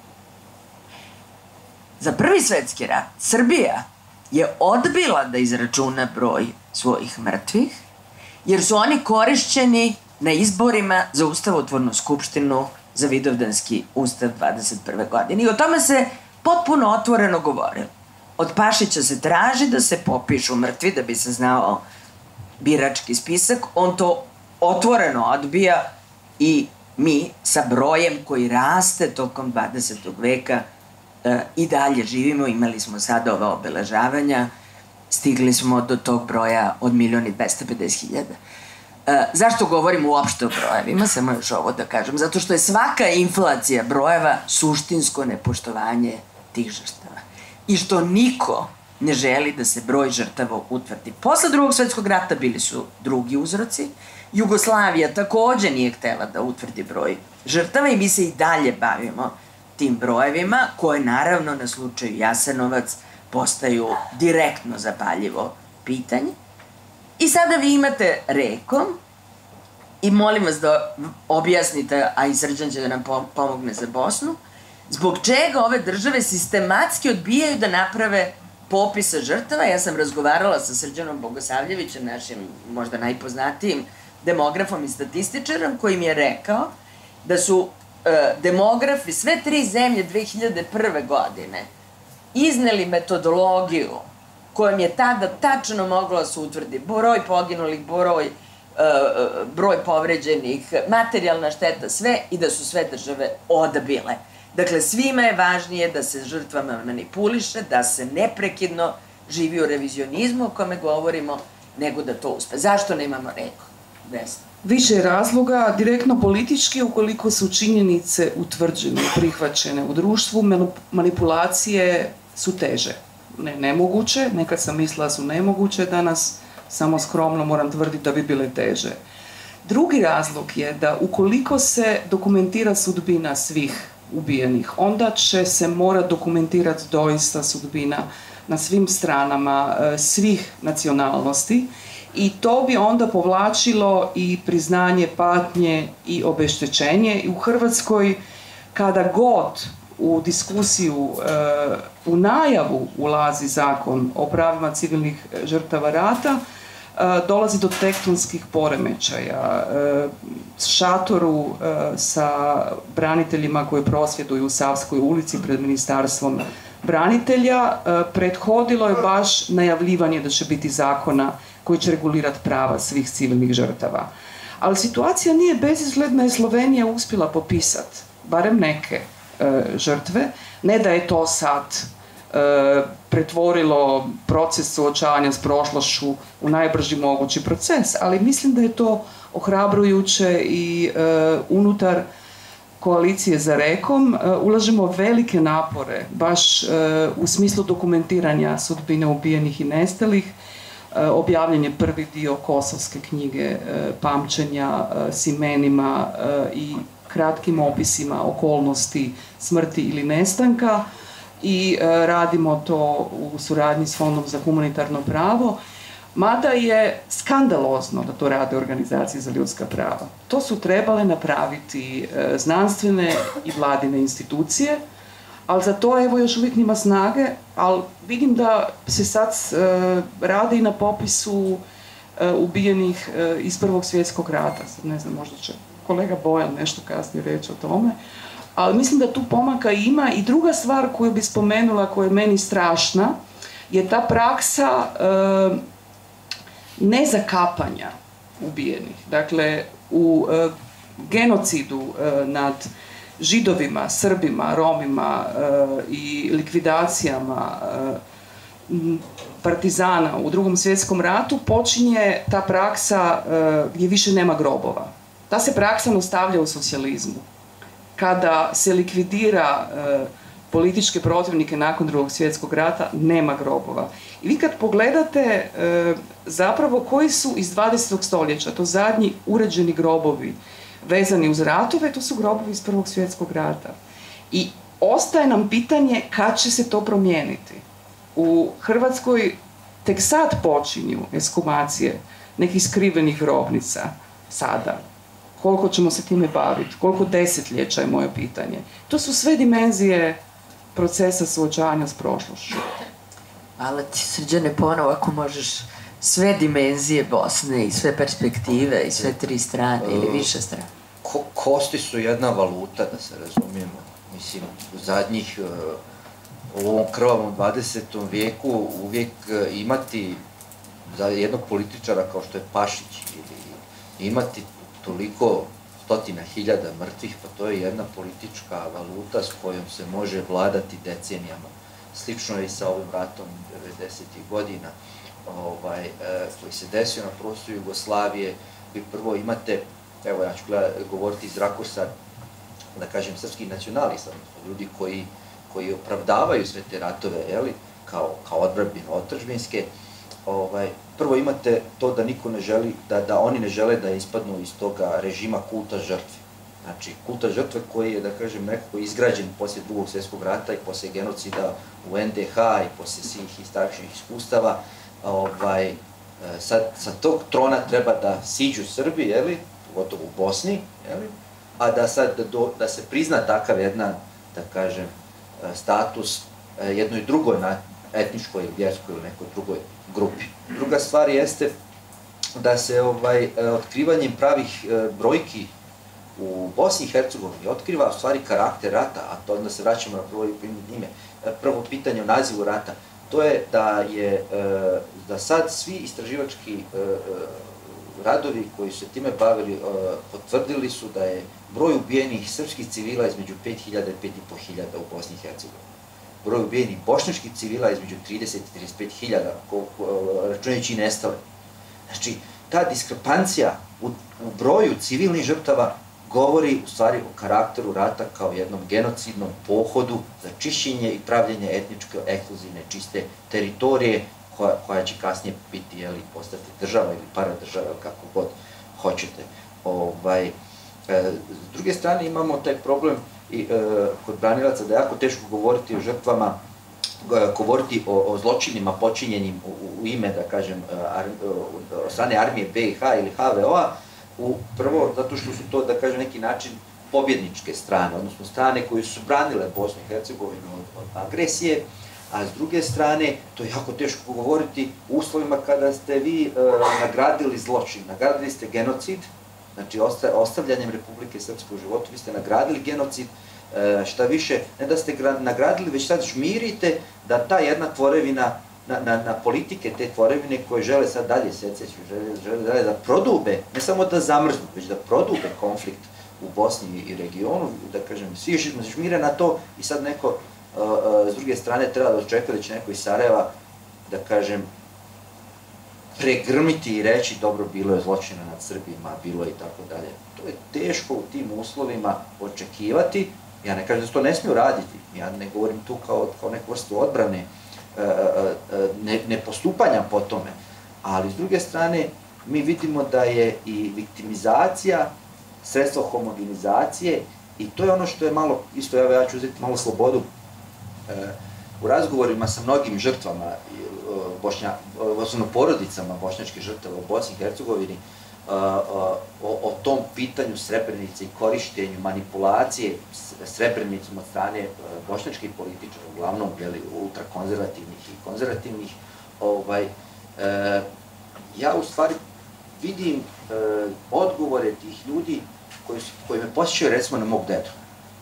Za Prvi svetski rat Srbija je odbila da izračuna broj svojih mrtvih, jer su oni korišćeni na izborima za Ustavotvornu skupštinu za Vidovdanski ustav dvadeset prve godine. I o tome se potpuno otvoreno govorilo. Od Pašića se traži da se popišu mrtvi da bi se znao birački spisak, on to otvoreno odbija i mi sa brojem koji raste tokom dvadesetog veka e, i dalje živimo, imali smo sada ova obeležavanja, stigli smo do tog broja od milion i dvesta pedeset hiljada. E, zašto govorim uopšte o brojevima? Samo još ovo da kažem. Zato što je svaka inflacija brojeva suštinsko nepoštovanje tih žrtava. I što niko ne želi da se broj žrtava utvrdi. Posle Drugog svetskog rata bili su drugi uzroci. Jugoslavija takođe nije htela da utvrdi broj žrtava i mi se i dalje bavimo tim brojevima, koje naravno na slučaju Jasenovac postaju direktno zapaljivo pitanje. I sada vi imate rekom i molim vas da objasnite, a i Srđan će da nam pomogne za Bosnu, zbog čega ove države sistematski odbijaju da naprave popisa žrtava. Ja sam razgovarala sa Srđanom Bogosavljevićem, našim možda najpoznatijim demografom i statističarom, koji mi je rekao da su e, demografi sve tri zemlje dve hiljade prve godine izneli metodologiju kojom je tada tačno moglo da se utvrdi broj poginulih, broj, e, broj povređenih, materijalna šteta, sve, i da su sve države odbile. Dakle, svima je važnije da se žrtvama manipuliše, da se neprekidno živi u revizionizmu o kome govorimo, nego da to uspe. Zašto nemamo reku? Vesna. Više razloga, direktno politički, ukoliko su činjenice utvrđene, prihvaćene u društvu, manipulacije su teže. Ne nemoguće, nekad sam mislila su nemoguće, danas samo skromno moram tvrditi da bi bile teže. Drugi razlog je da ukoliko se dokumentira sudbina svih ubijenih, onda će se morati dokumentirati doista sudbina na svim stranama svih nacionalnosti i to bi onda povlačilo i priznanje patnje i obeštećenje. I u Hrvatskoj kada god u diskusiju, u najavu ulazi zakon o pravima civilnih žrtava rata, dolazi do tektonskih poremećaja. Šatoru sa braniteljima koji prosvjeduju u Savskoj ulici pred ministarstvom branitelja prethodilo je baš najavljivanje da će biti zakona koji će regulirati prava svih civilnih žrtava. Ali situacija nije bezizgledna i Slovenija uspjela popisati barem neke žrtve. Ne da je to sad pretvorilo proces suočavanja s prošlošću u najbrži mogući proces, ali mislim da je to ohrabrujuće i unutar koalicije za Rekom ulažemo velike napore baš u smislu dokumentiranja sudbine ubijenih i nestalih. Objavljen je prvi dio kosovske knjige pamćenja s imenima i kratkim opisima okolnosti smrti ili nestanka i radimo to u suradnji s Fondom za humanitarno pravo, mada je skandalozno da to rade organizacije za ljudska prava. To su trebale napraviti znanstvene i vladine institucije, ali za to evo još uvijek nima snage, ali vidim da se sad radi i na popisu ubijenih iz Prvog svjetskog rata. Sad ne znam, možda će kolega Bojan nešto kasnije reći o tome. Ali mislim da tu pomaka ima. I druga stvar koju bi spomenula, koja je meni strašna, je ta praksa e, nezakapanja ubijenih. Dakle, u e, genocidu e, nad Židovima, Srbima, Romima e, i likvidacijama e, partizana u Drugom svjetskom ratu počinje ta praksa e, gdje više nema grobova. Ta se praksa nastavlja u socijalizmu. Kada se likvidira e, političke protivnike nakon Drugog svjetskog rata, nema grobova. I vi kad pogledate e, zapravo koji su iz dvadesetog stoljeća, to zadnji uređeni grobovi vezani uz ratove, to su grobovi iz Prvog svjetskog rata. I ostaje nam pitanje kad će se to promijeniti. U Hrvatskoj tek sad počinju ekshumacije nekih skrivenih grobnica sada. Koliko ćemo se time baviti, koliko desetljeća je moje pitanje. To su sve dimenzije procesa suočavanja s prošlošću. Hvala ti, Srđane, ponovo ako možeš sve dimenzije Bosne i sve perspektive i sve tri strane ili više strane. Ko, kosti su jedna valuta, da se razumijemo. Mislim, u zadnjih, u ovom krvavom dvadesetom vijeku uvijek imati za jednog političara kao što je Pašić ili imati toliko stotina hiljada mrtvih, pa to je jedna politička valuta s kojom se može vladati decenijama. Slično je i sa ovim ratom devedesetih godina ovaj, koji se desio na prostoru Jugoslavije. Vi prvo imate, evo ja ću govoriti iz rakursa, da kažem, srpskih nacionalista, ljudi koji, koji opravdavaju sve te ratove, jeli, kao, kao odbranbeno otadžbinske. Ovaj, prvo imate to da niko ne želi, da, da oni ne žele da ispadnu iz toga režima kulta žrtve. Znači, kulta žrtve koji je, da kažem, nekako izgrađen poslije Drugog svjetskog rata i poslije genocida u en de ha i poslije svih istračnih iskustava, ovaj, sad, sa tog trona treba da siđu Srbi, jeli, pogotovo u Bosni, jeli, a da sad da, do, da se prizna takav jedna, da kažem, status jednoj drugoj na etničkoj ili vjerskoj ili nekoj drugoj grupi. Druga stvar jeste da se ovaj, otkrivanjem pravih brojki u Bosni i Hercegovini otkriva u stvari karakter rata, a to onda se vraćamo na prvo ime. Prvo pitanje o nazivu rata, to je da je da sad svi istraživački radovi koji su se time bavili potvrdili su da je broj ubijenih srpskih civila između pet hiljada i pet i po hiljada u Bosni i Hercegovini. Broj ubijenih bošnjačkih civila između trideset i trideset pet hiljada, računajući i nestale. Znači, ta diskrepancija u, u broju civilnih žrtava govori u stvari o karakteru rata kao jednom genocidnom pohodu za čišćenje i pravljenje etničke, ekskluzivne, čiste teritorije koja, koja će kasnije biti, jeli, postati država ili paradržava, kako god hoćete. Ovaj, e, s druge strane imamo taj problem i e, kod branilaca da je jako teško govoriti o žrtvama, govoriti o, o zločinima počinjenim u, u ime, da kažem, ar, od strane armije be i ha ili ha ve o a, u, prvo zato što su to, da kažem, neki način pobjedničke strane, odnosno strane koje su branile Bosnu i Hercegovinu od, od agresije, a s druge strane, to je jako teško govoriti u uslovima kada ste vi e, nagradili zločin, nagradili ste genocid, znači ostavljanjem Republike Srpske u životu, vi ste nagradili genocid, e, šta više, ne da ste nagradili, već sad žmirite da ta jedna tvorevina, na, na, na politike te tvorevine koje žele sad dalje seceći, žele, žele dalje da prodube, ne samo da zamrznu, već da prodube konflikt u Bosni i regionu, da kažem, svi žmire na to i sad neko uh, uh, s druge strane treba da očekuje da će neko iz Sarajeva, da kažem, pregrmiti i reći dobro, bilo je zločina nad Srbima, bilo je i tako dalje. To je teško u tim uslovima očekivati. Ja ne kažem da se to ne smiju raditi, ja ne govorim tu kao, kao neku vrstu odbrane, ne, ne postupanja po tome, ali s druge strane mi vidimo da je i viktimizacija sredstvo homogenizacije i to je ono što je malo, isto ja, ja ću uzeti malo slobodu u razgovorima sa mnogim žrtvama, Bošnja, osnovno porodicama bošnjačkih žrtava u Bosni i Hercegovini, o, o tom pitanju Srebrenice i korištenju manipulacije Srebrenicom od strane bošnjačkih političara, uglavnom ultrakonzervativnih i konzervativnih, ovaj, e, ja u stvari vidim e, odgovore tih ljudi koji, su, koji me posjećaju recimo na mog dedu,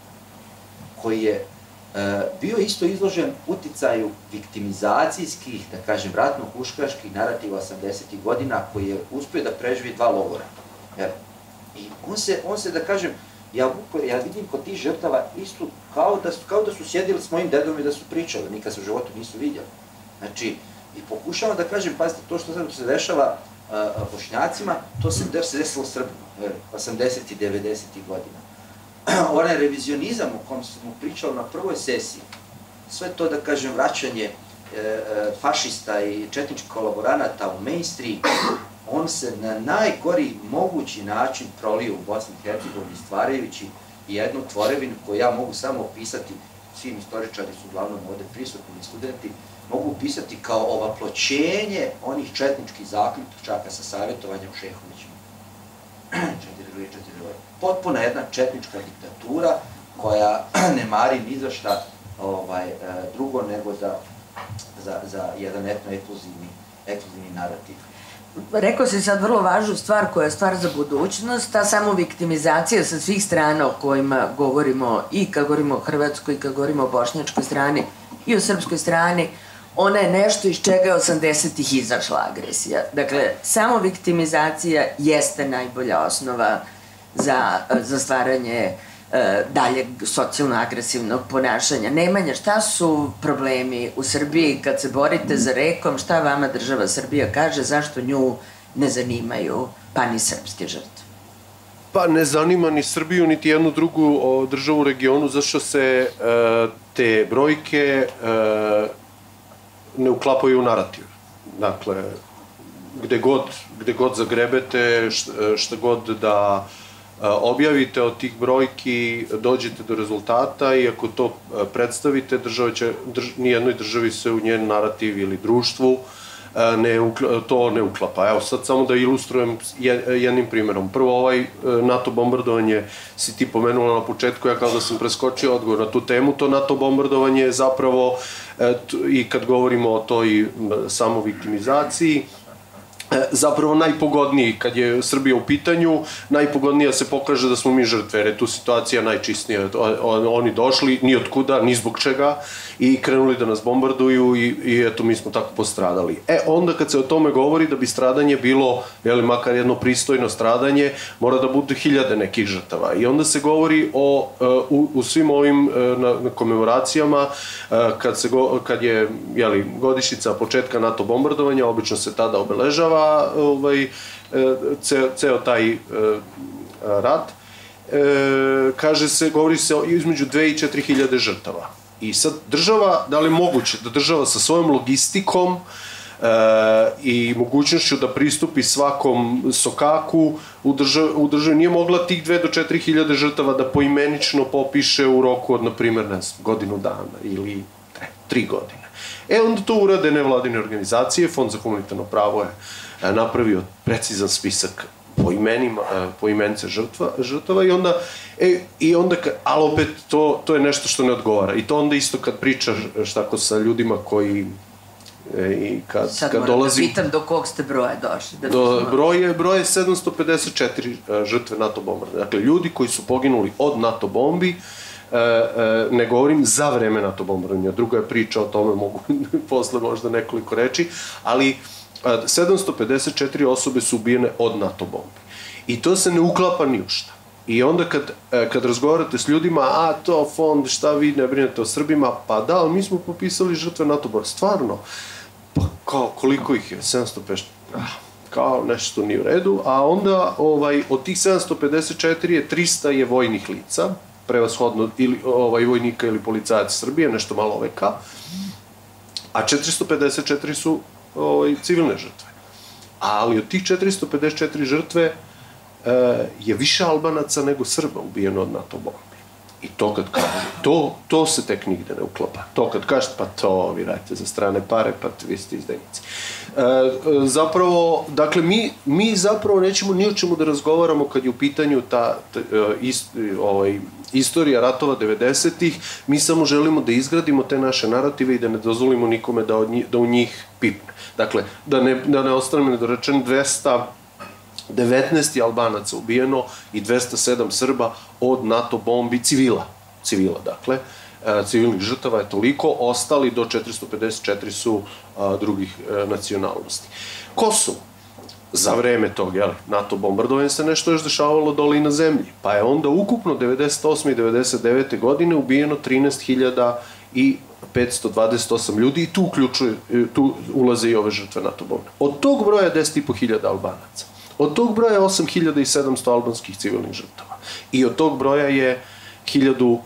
koji je e, bio isto izložen uticaju viktimizacijskih, da kažem, ratno-huškaških narativa osamdesetih godina, koji je uspio da preživi dva logora. Jer, I on se, on se, da kažem, ja, ja vidim kod tih žrtava isto kao da, kao da su sjedili s mojim dedom i da su pričali, nikad se u životu nisu vidjeli. Znači, i pokušavam da kažem, pazite, to što se dešava uh, Bošnjacima, to se, se desilo Srbima, osamdesetih i devedesetih godina. Onaj revizionizam o kom smo pričali na prvoj sesiji, sve to, da kažem, vraćanje e, fašista i četničkih kolaboranata u mainstream, on se na najgori mogući način prolio u Bosni i Hercegovini, stvarajući jednu tvorevinu koju ja mogu samo opisati, svim istoričari su uglavnom ovde prisutni i studenti, mogu opisati kao ovaploćenje onih četničkih zaključaka sa savjetovanjem Šehovićima. Potpuna jedna četnička diktatura koja ne mari ni za šta ovaj, drugo nego za, za, za jedan etno-ekluzivni ekluzivni narativ. Rekao si sad vrlo važnu stvar koja je stvar za budućnost, ta samoviktimizacija sa svih strana o kojima govorimo i kad govorimo o hrvatskoj, i kad govorimo o bošnjačkoj strani i o srpskoj strani, ona je nešto iz čega je osamdesetih izašla agresija. Dakle, samoviktimizacija jeste najbolja osnova za, za stvaranje e, daljeg socijalno-agresivnog ponašanja. Nemanja, šta su problemi u Srbiji kad se borite za rekom, šta vama država Srbija kaže, zašto nju ne zanimaju pa ni srpske žrtve? Pa ne zanima ni Srbiju, niti jednu drugu o, državu u regionu, zašto se e, te brojke e, ne uklapaju u narativ. Dakle, gde god, gde god zagrebete, šta, šta god da objavite od tih brojki, dođete do rezultata i ako to predstavite, država će, drž, nijednoj državi se u njen narativ ili društvu ne, to ne uklapa. Evo sad samo da ilustrujem jednim primjerom. Prvo, ovaj NATO bombardovanje si ti pomenula na početku, ja kao da sam preskočio odgovor na tu temu, to NATO bombardovanje je zapravo, i kad govorimo o toj samoviktimizaciji, zapravo najpogodniji, kad je Srbija u pitanju, najpogodnija se pokaže da smo mi žrtve, jer je tu situacija najčistnija. Oni došli, ni od kuda, ni zbog čega, i krenuli da nas bombarduju i, i eto, mi smo tako postradali. E, onda kad se o tome govori da bi stradanje bilo, jel, makar jedno pristojno stradanje, mora da bude hiljade nekih žrtava. I onda se govori o, u, u svim ovim na, na komemoracijama, kad, se go, kad je, jeli, godišnjica početka NATO bombardovanja, obično se tada obeležava ovaj, ceo, ceo taj rat, e, kaže se, govori se između dve i četiri hiljade žrtava. I sad država, da li je moguće da država sa svojom logistikom e, i mogućnošću da pristupi svakom sokaku u državi, u državi nije mogla tih dve do četiri hiljade žrtava da poimenično popiše u roku od, na primjer, ne znam, godinu dana ili ne, tri godine. E, onda to urade nevladine organizacije, Fond za humanitarno pravo je napravio precizan spisak imenima, po imence žrtva, žrtava i onda, e, i onda, ali opet to, to je nešto što ne odgovara. I to onda isto kad pričaš štako sa ljudima koji e, i kad, Sad kad moram dolazi... da pitam do kog ste broja došli. Da do, broj, je, broj je sedamsto pedeset četiri žrtve NATO bombardovanja. Dakle, ljudi koji su poginuli od NATO bombi, E, e, ne govorim za vreme NATO bombardovanja, druga je priča o tome, mogu posle možda nekoliko reči, ali e, sedamsto pedeset četiri osobe su ubijene od NATO bombi. I to se ne uklapa ni u šta. I onda kad, e, kad razgovarate s ljudima, a to fond, šta vi ne brinete o Srbima, pa da, ali mi smo popisali žrtve NATO bombardovanja. Stvarno, pa kao koliko ih je? sedamsto pedeset četiri. Ah, kao nešto nije u redu, a onda ovaj, od tih sedamsto pedeset četiri je trista je vojnih lica, prevashodno ili ovaj vojnika ili policajac Srbije, nešto malo O V K, a četiristo pedeset četiri su ovaj, civilne žrtve. Ali od tih četiristo pedeset četiri žrtve e, je više Albanaca nego Srba ubijeno od NATO bombi. I to kad kažu, to, to se tek nigde ne uklapa. To kad kažete, pa to vi radite za strane pare, pa vi ste izdajnici. E, zapravo, dakle, mi, mi zapravo nećemo ni o čemu da razgovaramo kad je u pitanju ta, ta ist, ovaj, istorija ratova devedesetih, mi samo želimo da izgradimo te naše narative i da ne dozvolimo nikome da, od njih, da u njih pipne. Dakle, da ne, da ne ostane nedorečen dvesta devetnaest Albanaca ubijeno i dvesta sedam Srba od NATO bombi civila. Civila, dakle. E, civilnih žrtava je toliko, ostali do četiristo pedeset četiri su a, drugih e, nacionalnosti. Kosovo. Za vreme tog, jel, NATO bombardovanja se nešto još dešavalo dole i na zemlji. Pa je onda ukupno devedeset osme i devedeset devete godine ubijeno trinaest hiljada petsto dvadeset osam ljudi i tu, uključuje, tu ulaze i ove žrtve NATO bombe. Od tog broja je deset i po hiljada Albanaca. Od tog broja je osam hiljada sedamsto albanskih civilnih žrtava. I od tog broja je hiljadu, uh,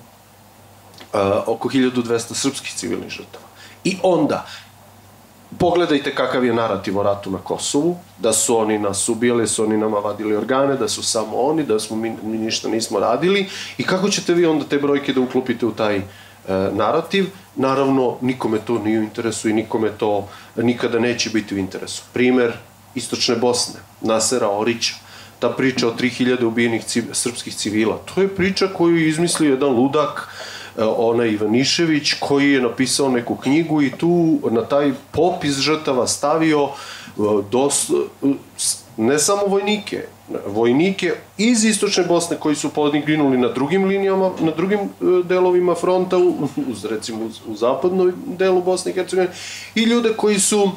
oko hiljadu dvesta srpskih civilnih žrtava. I onda, pogledajte kakav je narativ o ratu na Kosovu, da su oni nas ubijali, su oni nama vadili organe, da su samo oni, da smo mi, mi ništa nismo radili i kako ćete vi onda te brojke da uklopite u taj e, narativ? Naravno, nikome to nije u interesu i nikome to nikada neće biti u interesu. Primer Istočne Bosne, Nasera Orića, ta priča o tri hiljade ubijenih civ, srpskih civila, to je priča koju je izmislio jedan ludak, onaj Ivanišević, koji je napisao neku knjigu i tu na taj popis žrtava stavio dos, ne samo vojnike, vojnike iz Istočne Bosne koji su poginuli na drugim linijama, na drugim delovima fronta, uz, recimo uz, u zapadnom delu Bosne i Hercegovine, i ljude koji su uh,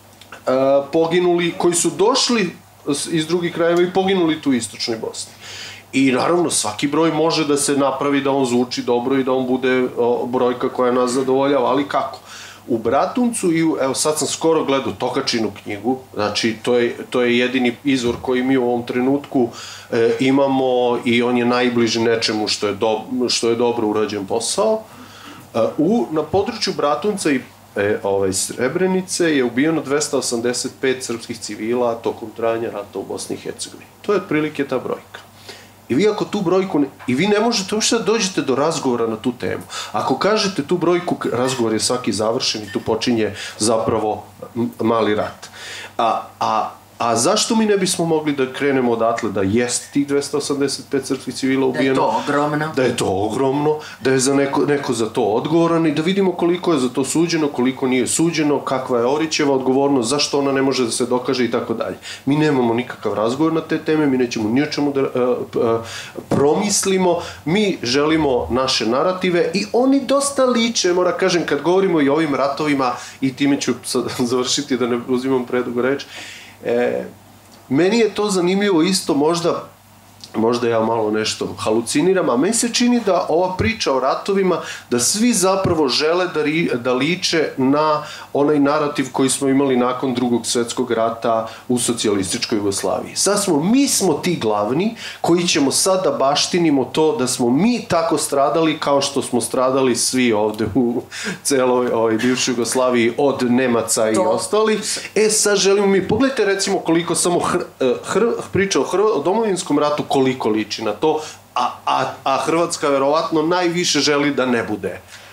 poginuli, koji su došli iz drugih krajeva i poginuli tu u Istočnoj Bosni. I naravno svaki broj može da se napravi da on zvuči dobro i da on bude o, brojka koja nas zadovoljava, ali kako? U Bratuncu i u, evo sad sam skoro gledao Tokačinu knjigu, znači to je, to je jedini izvor koji mi u ovom trenutku e, imamo i on je najbliži nečemu što je, do, što je dobro urađen posao. E, u, na području Bratunca i e, ovaj, Srebrenice je ubijeno dvesta osamdeset pet srpskih civila tokom trajanja rata u Bosni i Hercegovini. To je otprilike ta brojka. I vi ako tu brojku, ne, i vi ne možete uopšte da dođete do razgovora na tu temu. Ako kažete tu brojku, razgovor je svaki završen i tu počinje zapravo mali rat. A, a, a zašto mi ne bismo mogli da krenemo odatle da jest tih dvesta osamdeset pet srpskih civila ubijeno? Da je to ogromno. Da je to ogromno, da je za neko, neko za to odgovoran i da vidimo koliko je za to suđeno, koliko nije suđeno, kakva je Orićeva odgovornost, zašto ona ne može da se dokaže i tako dalje. Mi nemamo nikakav razgovor na te teme, mi nećemo ni o čemu da uh, uh, promislimo, mi želimo naše narative i oni dosta liče, mora kažem, kad govorimo i o ovim ratovima, i time ću sad završiti da ne uzimam predugo reč, E, meni je to zanimljivo isto, možda možda ja malo nešto haluciniram, a meni se čini da ova priča o ratovima, da svi zapravo žele da, ri, da liče na onaj narativ koji smo imali nakon drugog svjetskog rata u socijalističkoj Jugoslaviji. Sad smo, mi smo ti glavni koji ćemo sad da baštinimo to da smo mi tako stradali kao što smo stradali svi ovde u celoj ovoj bivšoj Jugoslaviji od Nemaca to. I ostali. E sad želimo mi, pogledajte recimo koliko samo hr, hr, priča o, hr, o domovinskom ratu, koliko liči na to, a, a, a Hrvatska verovatno najviše želi da ne bude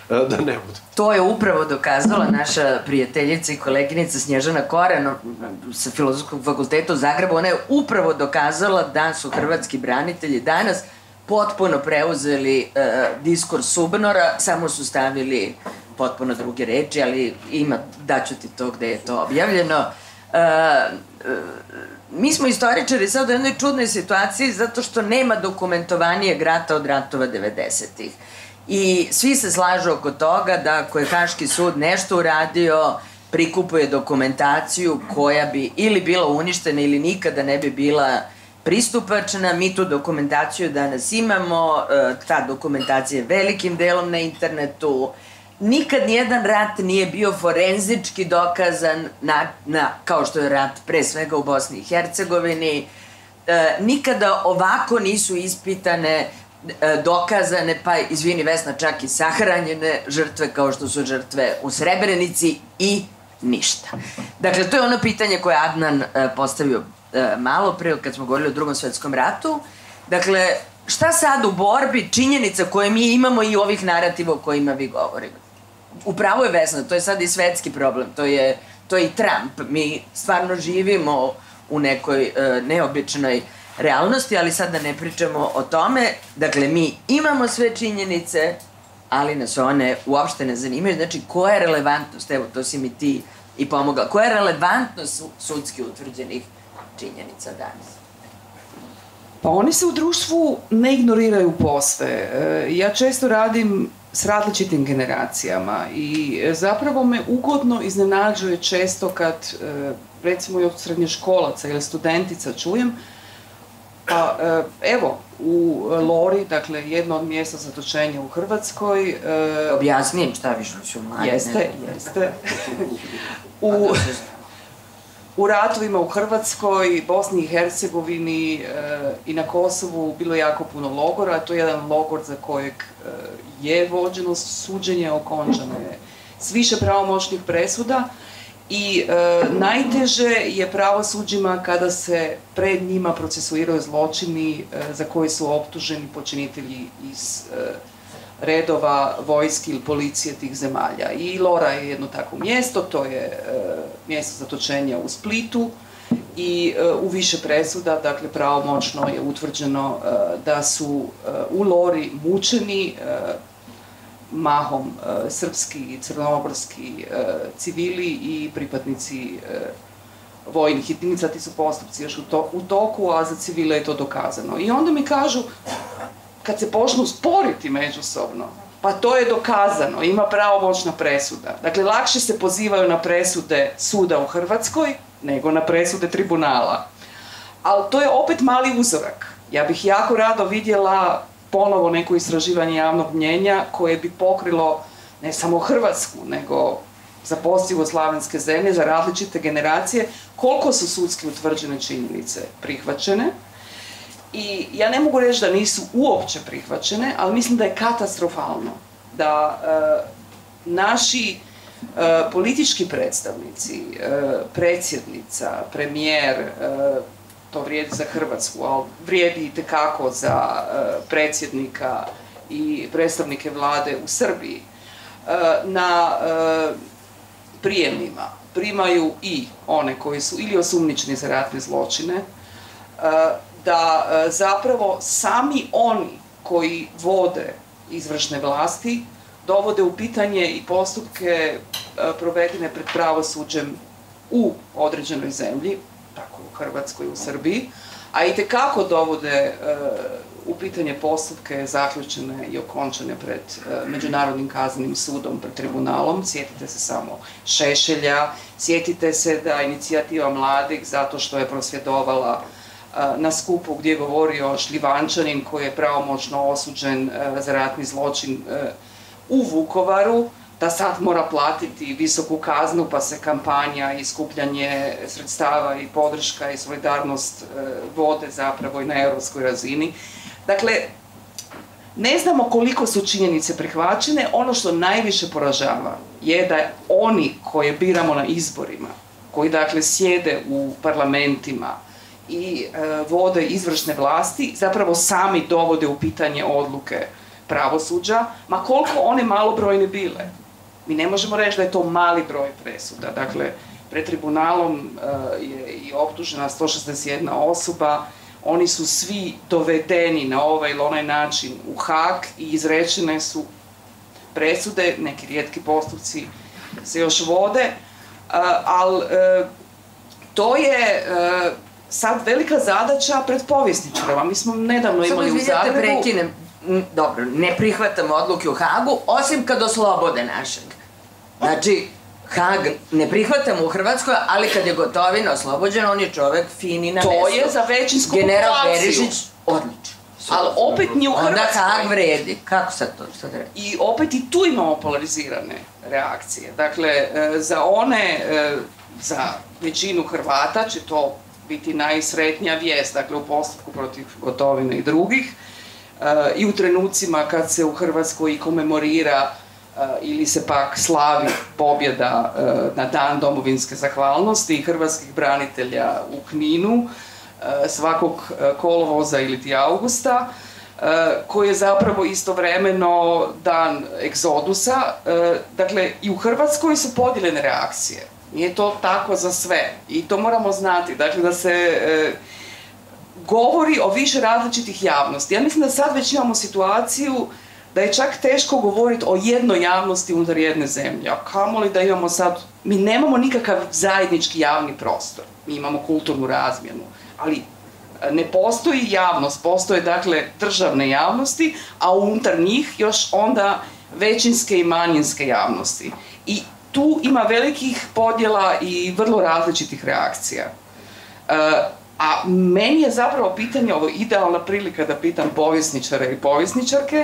da ne bude. To je upravo dokazala naša prijateljica i koleginica Snježana Koren sa Filozofskog fakulteta u Zagrebu. Ona je upravo dokazala da su hrvatski branitelji danas potpuno preuzeli diskurs Subnora, samo su stavili potpuno druge reči, ali ima, daću ti to gde je to objavljeno. Mi smo istoričari sad u jednoj čudnoj situaciji zato što nema dokumentovanijeg rata od ratova devedesetih. I svi se slažu oko toga da ako je Haški sud nešto uradio, prikupuje dokumentaciju koja bi ili bila uništena ili nikada ne bi bila pristupačna. Mi tu dokumentaciju danas imamo, ta dokumentacija je velikim delom na internetu. Nikad nijedan rat nije bio forenzički dokazan, na, na, kao što je rat pre svega u Bosni i Hercegovini. E, nikada ovako nisu ispitane, e, dokazane, pa izvini Vesna, čak i sahranjene žrtve kao što su žrtve u Srebrenici i ništa. Dakle, to je ono pitanje koje Adnan e, postavio e, malo pre kad smo govorili o Drugom svetskom ratu. Dakle, šta sad u borbi činjenica koje mi imamo i ovih narativa o kojima vi govorimo? Upravo je Vesna, to je sad i svetski problem, to je, to je i Trump. Mi stvarno živimo u nekoj e, neobičnoj realnosti, ali sad da ne pričamo o tome. Dakle, mi imamo sve činjenice, ali nas one uopšte ne zanimaju. Znači, koja je relevantnost, evo, to si mi ti i pomogla, koja je relevantnost sudski utvrđenih činjenica danas? Pa oni se u društvu ne ignoriraju posve. Ja često radim s različitim generacijama i zapravo me ugodno iznenađuje često kad, recimo, od srednjoškolaca ili studentica čujem, pa evo, u Lori, dakle, jedno od mjesta zatočenja u Hrvatskoj... Objasnijem šta više ću mladi. Jeste, jeste. U... U ratovima u Hrvatskoj, Bosni i Hercegovini e, i na Kosovu bilo je jako puno logora. To je jedan logor za kojeg e, je vođeno suđenje, okončano je s više pravomoćnih presuda i e, najteže je pravosuđima kada se pred njima procesuiraju zločini e, za koji su optuženi počinitelji iz e, redova vojske ili policije tih zemalja. I Lora je jedno takvo mjesto, to je e, mjesto zatočenja u Splitu i e, u više presuda, dakle pravomoćno je utvrđeno e, da su e, u Lori mučeni e, mahom e, srpski i crnogorski e, civili i pripadnici e, vojnih jedinica. Ti su postupci još u, to, u toku, a za civile je to dokazano. I onda mi kažu, kad se počnu sporiti međusobno, pa to je dokazano, ima pravomoćna presuda. Dakle, lakše se pozivaju na presude suda u Hrvatskoj nego na presude tribunala. Ali to je opet mali uzorak. Ja bih jako rado vidjela ponovo neko istraživanje javnog mnjenja koje bi pokrilo ne samo Hrvatsku, nego za postjugoslavenske zemlje, za različite generacije, koliko su sudski utvrđene činjenice prihvaćene. I ja ne mogu reći da nisu uopće prihvaćene, ali mislim da je katastrofalno da e, naši e, politički predstavnici, e, predsjednica, premijer, e, to vrijedi za Hrvatsku, ali vrijedi itekako za e, predsjednika i predstavnike vlade u Srbiji, e, na e, prijemnima primaju i one koji su ili osumnjičeni za ratne zločine, e, da e, zapravo sami oni koji vode izvršne vlasti dovode u pitanje i postupke e, provedene pred pravosuđem u određenoj zemlji, tako u Hrvatskoj, u Srbiji, a itekako dovode e, u pitanje postupke zaključene i okončane pred e, Međunarodnim kaznenim sudom, pred tribunalom. Sjetite se samo Šešelja, sjetite se da inicijativa mladih zato što je prosvjedovala na skupu gdje je govorio Šljivančanin koji je pravomoćno osuđen za ratni zločin u Vukovaru, da sad mora platiti visoku kaznu, pa se kampanja i skupljanje sredstava i podrška i solidarnost vode zapravo i na europskoj razini. Dakle, ne znamo koliko su činjenice prihvaćene. Ono što najviše poražava je da oni koje biramo na izborima, koji dakle sjede u parlamentima i e, vode izvršne vlasti, zapravo sami dovode u pitanje odluke pravosuđa, ma koliko one malobrojne bile. Mi ne možemo reći da je to mali broj presuda. Dakle, pred tribunalom je i optužena sto šezdeset jedna osoba, oni su svi dovedeni na ovaj ili onaj način u Haag i izrečene su presude, neki rijetki postupci se još vode, ali to je sad velika zadaća pred povjesničarima. Mi smo nedavno imali u Zagrebu... Samo izvinite, prekinem. Dobro, ne prihvatam odluke u Haagu, osim kad oslobode našeg. Znači, Haag ne prihvatam u Hrvatskoj, ali kad je Gotovina oslobođen, on je čovek fini na mestu. To je za većinsku populaciju. General Perišić, odlično. Ali opet nije u Hrvatskoj. Onda Haag vredi. Kako sad to? Šta da reći? I opet i tu imamo polarizirane reakcije. Dakle, za one, za većinu Hrvata će to biti najsretnija vijest, dakle u postupku protiv Gotovine i drugih, i u trenucima kad se u Hrvatskoj i komemorira ili se pak slavi pobjeda na dan domovinske zahvalnosti hrvatskih branitelja u Kninu svakog kolovoza ili ti augusta, koji je zapravo istovremeno dan egzodusa. Dakle, i u Hrvatskoj su podijeljene reakcije. Nije to tako za sve. I to moramo znati. Dakle, da se govori o više različitih javnosti. Ja mislim da sad već imamo situaciju da je čak teško govoriti o jednoj javnosti unutar jedne zemlje. A kamoli da imamo sad... Mi nemamo nikakav zajednički javni prostor. Mi imamo kulturnu razmjenu. Ali ne postoji javnost, postoje dakle državne javnosti, a unutar njih još onda većinske i manjinske javnosti. I tu ima velikih podjela i vrlo različitih reakcija. A meni je zapravo pitanje, ovo idealna prilika da pitam povjesničare i povjesničarke,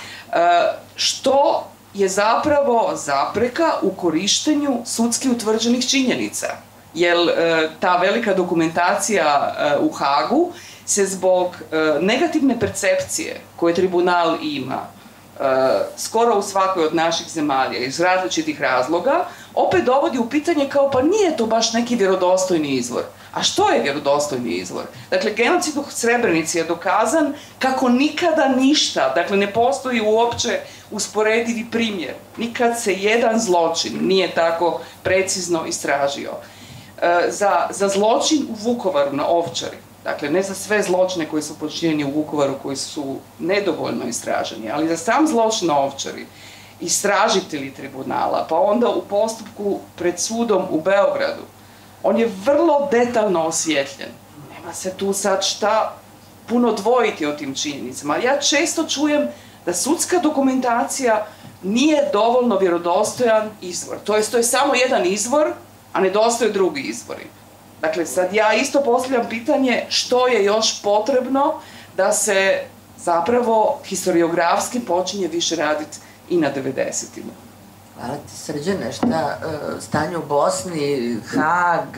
što je zapravo zapreka u korištenju sudski utvrđenih činjenica. Jer ta velika dokumentacija u Haagu se zbog negativne percepcije koje tribunal ima skoro u svakoj od naših zemalja iz različitih razloga, opet dovodi u pitanje kao pa nije to baš neki vjerodostojni izvor. A što je vjerodostojni izvor? Dakle, genocid u Srebrenici je dokazan kako nikada ništa, dakle ne postoji uopće usporedivi primjer. Nikad se jedan zločin nije tako precizno istražio. Za, za zločin u Vukovaru na Ovčari, dakle ne za sve zločine koji su počinjeni u Vukovaru koji su nedovoljno istraženi, ali za sam zločin na Ovčari, istražitelji tribunala, pa onda u postupku pred sudom u Beogradu, on je vrlo detaljno osvjetljen. Nema se tu sad šta puno dvojiti o tim činjenicama. Ja često čujem da sudska dokumentacija nije dovoljno vjerodostojan izvor. To jest, to je samo jedan izvor, a nedostaju drugi izvori. Dakle, sad ja isto postavljam pitanje što je još potrebno da se zapravo historiografski počinje više raditi i na devedesetima. Hvala ti, Srđane. Šta, stanje u Bosni, Haag,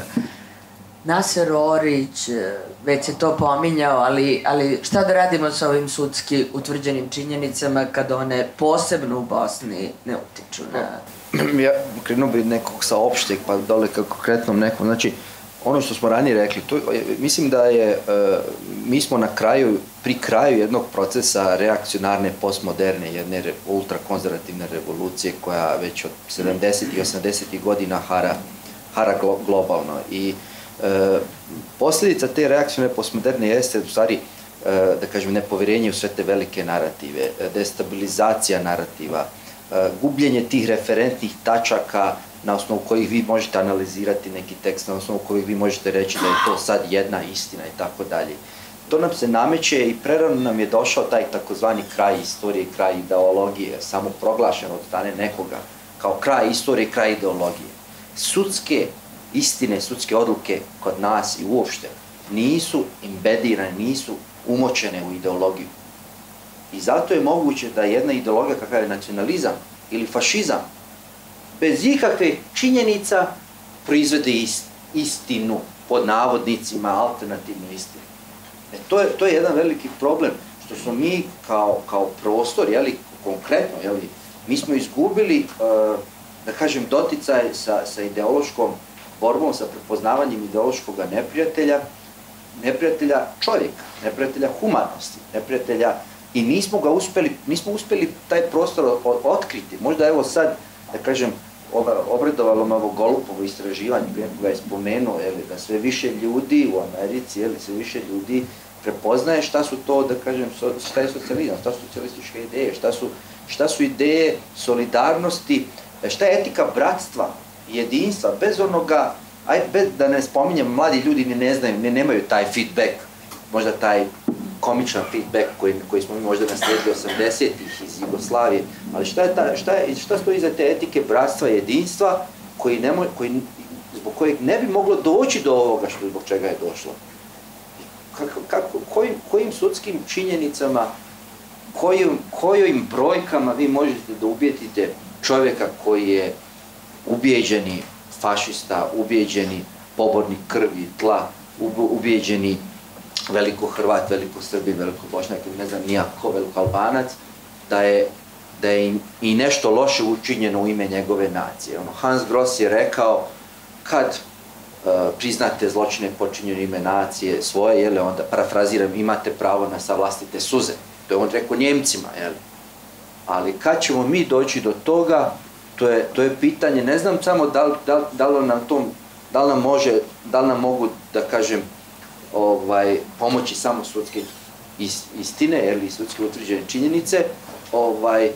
Naser Orić, već se to pominjao, ali, ali šta da radimo sa ovim sudski utvrđenim činjenicama kad one posebno u Bosni ne utiču na... Ja krenuo bi nekog sa opšteg pa dole ka konkretnom nekom, znači ono što smo ranije rekli, to, mislim da je, mi smo na kraju, pri kraju jednog procesa reakcionarne, postmoderne, jedne ultrakonzervativne revolucije koja već od sedamdesetih i osamdesetih godina hara, hara globalno. I e, posljedica te reakcionarne postmoderne jeste u stvari, e, da kažem, nepovjerenje u sve te velike narative, destabilizacija narativa, gubljenje tih referentnih tačaka na osnovu kojih vi možete analizirati neki tekst, na osnovu kojih vi možete reći da je to sad jedna istina i tako dalje. To nam se nameće i prerano nam je došao taj takozvani kraj istorije, kraj ideologije, samo proglašen od strane nekoga kao kraj istorije, kraj ideologije. Sudske istine, sudske odluke kod nas i uopšte nisu imbedirane, nisu umočene u ideologiju. I zato je moguće da jedna ideologija kakav je nacionalizam ili fašizam bez ikakve činjenica proizvede istinu, pod navodnicima, alternativnu istinu. E, to, je, to je jedan veliki problem, što smo mi kao, kao prostor, jeli, konkretno, jeli, mi smo izgubili, uh, da kažem, doticaj sa, sa ideološkom borbom, sa prepoznavanjem ideološkog neprijatelja, neprijatelja čovjeka, neprijatelja humanosti, neprijatelja i nismo ga uspeli, nismo uspeli taj prostor otkriti. Možda evo sad, da kažem, obradovalo me ovo Golupovo istraživanje, koje ga je spomenuo, da sve više ljudi u Americi, sve više ljudi prepoznaje šta su to, da kažem, šta je socijalizam, šta su socijalističke ideje, šta su, šta su ideje solidarnosti, šta je etika bratstva, jedinstva, bez onoga, aj, bez, da ne spominjem, mladi ljudi ni ne znaju, ni nemaju taj feedback, možda taj komičan feedback koji, koji smo mi možda naslijedili osamdesetih iz Jugoslavije, ali šta je ta, šta je, šta stoji iza te etike bratstva i jedinstva koji ne mo, koji, zbog kojeg ne bi moglo doći do ovoga što zbog čega je došlo. Kako, kako, kojim, kojim sudskim činjenicama, kojim, kojim brojkama vi možete da ubijetite čovjeka koji je ubijeđeni fašista, ubijeđeni pobornik krvi i tla, ubijeđeni veliko Hrvat, veliko Srbi, veliko Bošnjak, ne znam nijako, veliko Albanac, da je, da je i nešto loše učinjeno u ime njegove nacije. Ono, Hans Gross je rekao, kad uh, priznate zločine počinjene u ime nacije svoje, jele, onda, parafraziram, imate pravo na savlastite suze. To je on rekao Njemcima, jele. Ali kad ćemo mi doći do toga, to je, to je pitanje, ne znam samo da li, da, da li nam tom, da li nam može, da li nam mogu, da kažem, ovaj, pomoći samo sudske istine ili sudske utvrđene činjenice, ovaj, e,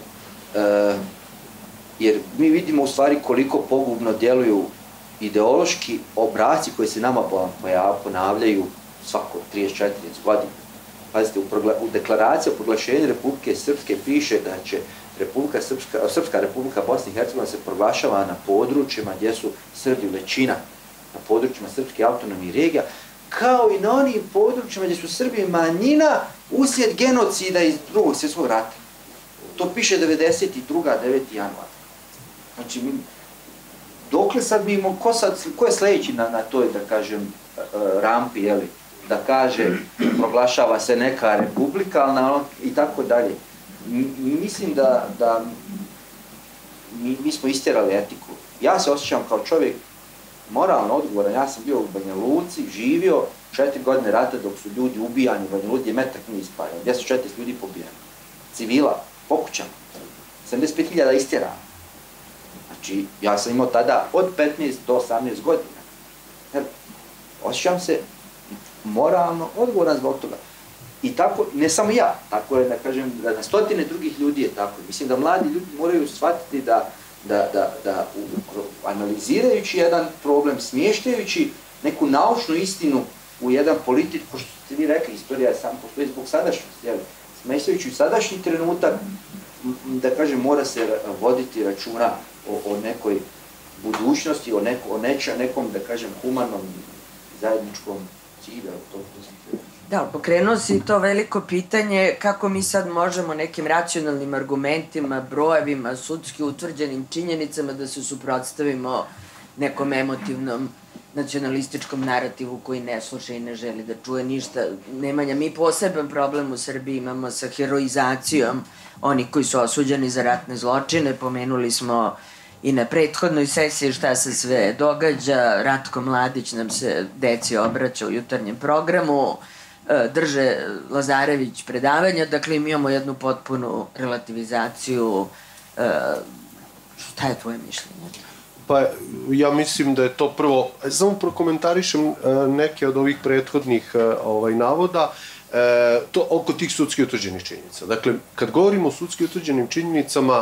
jer mi vidimo u stvari koliko pogubno djeluju ideološki obrasci koji se nama ponavljaju svako trideset četiri godina. Pazite, u, u deklaraciji o proglašenju Republike Srpske piše da će Republika Srpska, Srpska Republika Bosne i Hercegovine se proglašava na područjima gdje su Srbi većina, na područjima srpske autonomije regija, kao i na onim područjima gdje su Srbi manjina uslijed genocida iz drugog svjetskog rata. To piše devedeset druga deveti januar. Znači, mi, dokle sad mi imamo, ko, sad, ko je sljedeći na, na toj, da kažem, rampi, jeli, da kaže, proglašava se neka republika, i tako dalje. Mislim da, da mi, mi smo istjerali etiku. Ja se osjećam kao čovjek moralno odgovoran, ja sam bio u Banja Luci, živio četiri godine rata dok su ljudi ubijani u Banja Luci, metak nije ispaljen, gdje su četrdeset ljudi pobijeni. Civila, pokućano, sedamdeset pet hiljada istjerano. Znači, ja sam imao tada od petnaest do osamnaest godina. Jer, osjećam se moralno odgovoran zbog toga. I tako, ne samo ja, tako je, da kažem, da na stotine drugih ljudi je tako. Mislim da mladi ljudi moraju shvatiti da da, da, da u, analizirajući jedan problem, smještajući neku naučnu istinu u jedan politik, ko što ste vi rekli, istorija sam postoji zbog sadašnjosti, jel? Smještajući sadašnji trenutak, da kažem, mora se voditi računa o, o nekoj budućnosti, o, neko, o neča, nekom, da kažem, humanom, zajedničkom cilju. To, to Da, pokrenuo si to veliko pitanje kako mi sad možemo nekim racionalnim argumentima, brojevima, sudski utvrđenim činjenicama da se suprotstavimo nekom emotivnom nacionalističkom narativu koji ne sluša i ne želi da čuje ništa. Nemanja, mi poseban problem u Srbiji imamo sa heroizacijom onih koji su osuđeni za ratne zločine. Pomenuli smo i na prethodnoj sesiji šta se sve događa. Ratko Mladić nam se deci obraća u jutarnjem programu, drže Lazarević predavanja, dakle mi imamo jednu potpunu relativizaciju. Šta je tvoje mišljenje? Pa ja mislim da je to prvo, samo prokomentarišem neke od ovih prethodnih ovaj, navoda, to oko tih sudski utvrđenih činjenica. Dakle, kad govorimo o sudski utvrđenim činjenicama,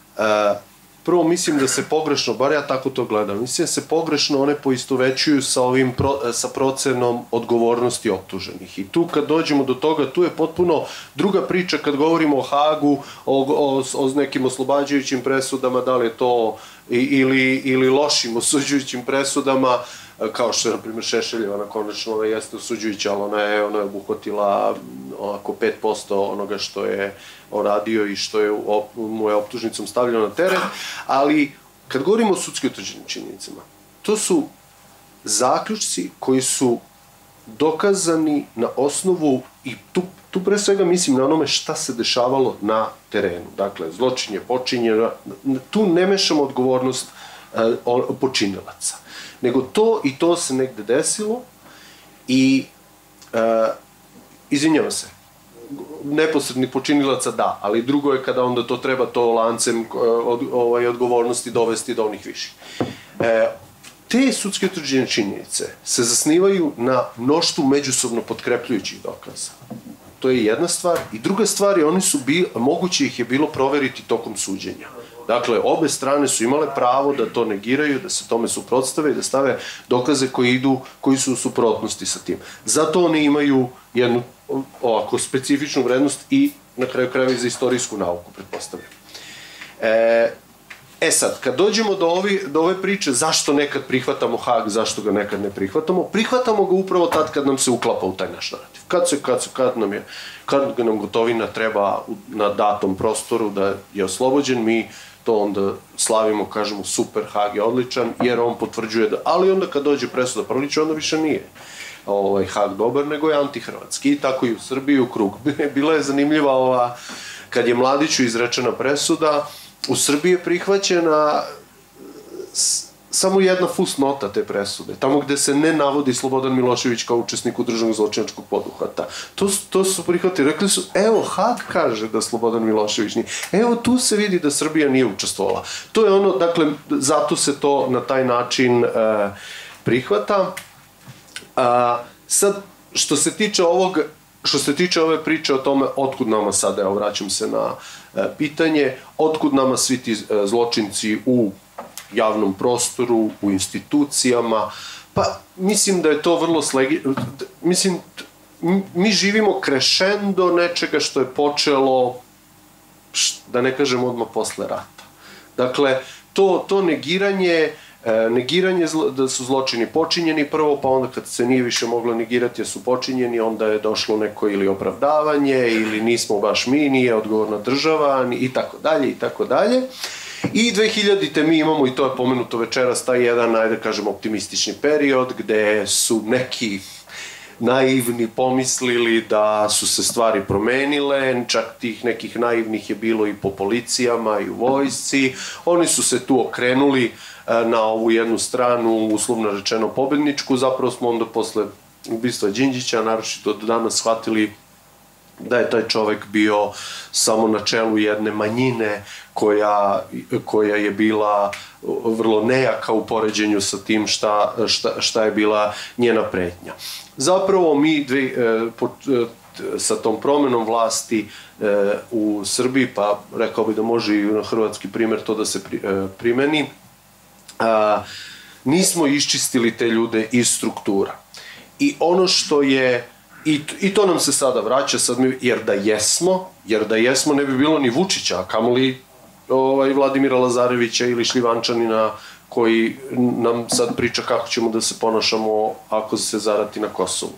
prvo mislim da se pogrešno, bar ja tako to gledam, mislim da se pogrešno one poistovećuju sa ovim pro, sa procenom odgovornosti optuženih. I tu kad dođemo do toga, tu je potpuno druga priča kad govorimo o Hagu, o, o, o nekim oslobađajućim presudama, da li je to ili, ili lošim osuđujućim presudama, kao što je, na primjer, Šešeljeva, konačno ona jeste osuđujuća, ali ona je, ona je obuhvatila oko pet posto onoga što je on radio i što je mu je optužnicom stavljeno na teret, ali kad govorimo o sudski utvrđenim činjenicama, to su zaključci koji su dokazani na osnovu, i tu, tu pre svega mislim na onome šta se dešavalo na terenu. Dakle, zločin je počinjen, tu ne mešamo odgovornost uh, počinilaca, nego to i to se negde desilo i uh, izvinjavam se, neposrednih počinilaca da, ali drugo je kada onda to treba to lancem od, ovaj, odgovornosti dovesti do onih viših. E, te sudske utvrđene činjenice se zasnivaju na mnoštvu međusobno potkrepljujućih dokaza. To je jedna stvar. I druga stvar je, oni su bili, moguće ih je bilo proveriti tokom suđenja. Dakle, obe strane su imale pravo da to negiraju, da se tome suprotstave i da stave dokaze koji idu, koji su u suprotnosti sa tim. Zato oni imaju jednu ovako specifičnu vrednost i na kraju krajeva i za istorijsku nauku, pretpostavljam. E, e sad, kad dođemo do, ovi, do ove priče zašto nekad prihvatamo Hag, zašto ga nekad ne prihvatamo, prihvatamo ga upravo tad kad nam se uklapa u taj naš narativ. Kad se, kad se, kad nam je, kad nam Gotovina treba na datom prostoru da je oslobođen, mi to onda slavimo, kažemo super, Hag je odličan, jer on potvrđuje da, ali onda kad dođe presuda Prlića, onda više nije ovaj, Hag dobar, nego je antihrvatski, i tako i u Srbiji u krug. Bila je zanimljiva ova, kad je Mladiću izrečena presuda, u Srbiji je prihvaćena samo jedna fusnota te presude, tamo gde se ne navodi Slobodan Milošević kao učesnik u državnog zločinačkog poduhvata. To, to su prihvatili. Rekli su, evo, Hag kaže da Slobodan Milošević nije. Evo, tu se vidi da Srbija nije učestvovala. To je ono, dakle, zato se to na taj način e, prihvata. A, sad, što se tiče ovog, što se tiče ove priče o tome otkud nama sada, evo, vraćam se na e, pitanje, otkud nama svi ti e, zločinci u javnom prostoru, u institucijama, pa mislim da je to vrlo slegi... Mislim, mi živimo krešendo nečega što je počelo, da ne kažem odmah posle rata. Dakle, to, to negiranje, negiranje da su zločini počinjeni prvo, pa onda kad se nije više moglo negirati da su počinjeni, onda je došlo neko ili opravdavanje, ili nismo baš mi, nije odgovorna država, i tako dalje, i tako dalje. I dve hiljadite mi imamo, i to je pomenuto večeras, taj jedan, ajde kažem, optimistični period gde su neki naivni pomislili da su se stvari promenile, čak tih nekih naivnih je bilo i po policijama i u vojsci. Oni su se tu okrenuli na ovu jednu stranu, uslovno rečeno pobedničku, zapravo smo onda posle ubistva Đinđića, naročito do danas shvatili da je taj čovek bio samo na čelu jedne manjine koja, koja je bila vrlo nejaka u poređenju sa tim šta, šta, šta je bila njena pretnja. Zapravo mi dve, e, po, e, sa tom promenom vlasti e, u Srbiji, pa rekao bi da može i na hrvatski primer to da se pri, e, primeni, a, nismo iščistili te ljude iz struktura. I ono što je I, I to nam se sada vraća, sad mi, jer da jesmo, jer da jesmo ne bi bilo ni Vučića, a kamoli ovaj, Vladimira Lazarevića ili Šljivančanina koji nam sad priča kako ćemo da se ponašamo ako se zarati na Kosovu.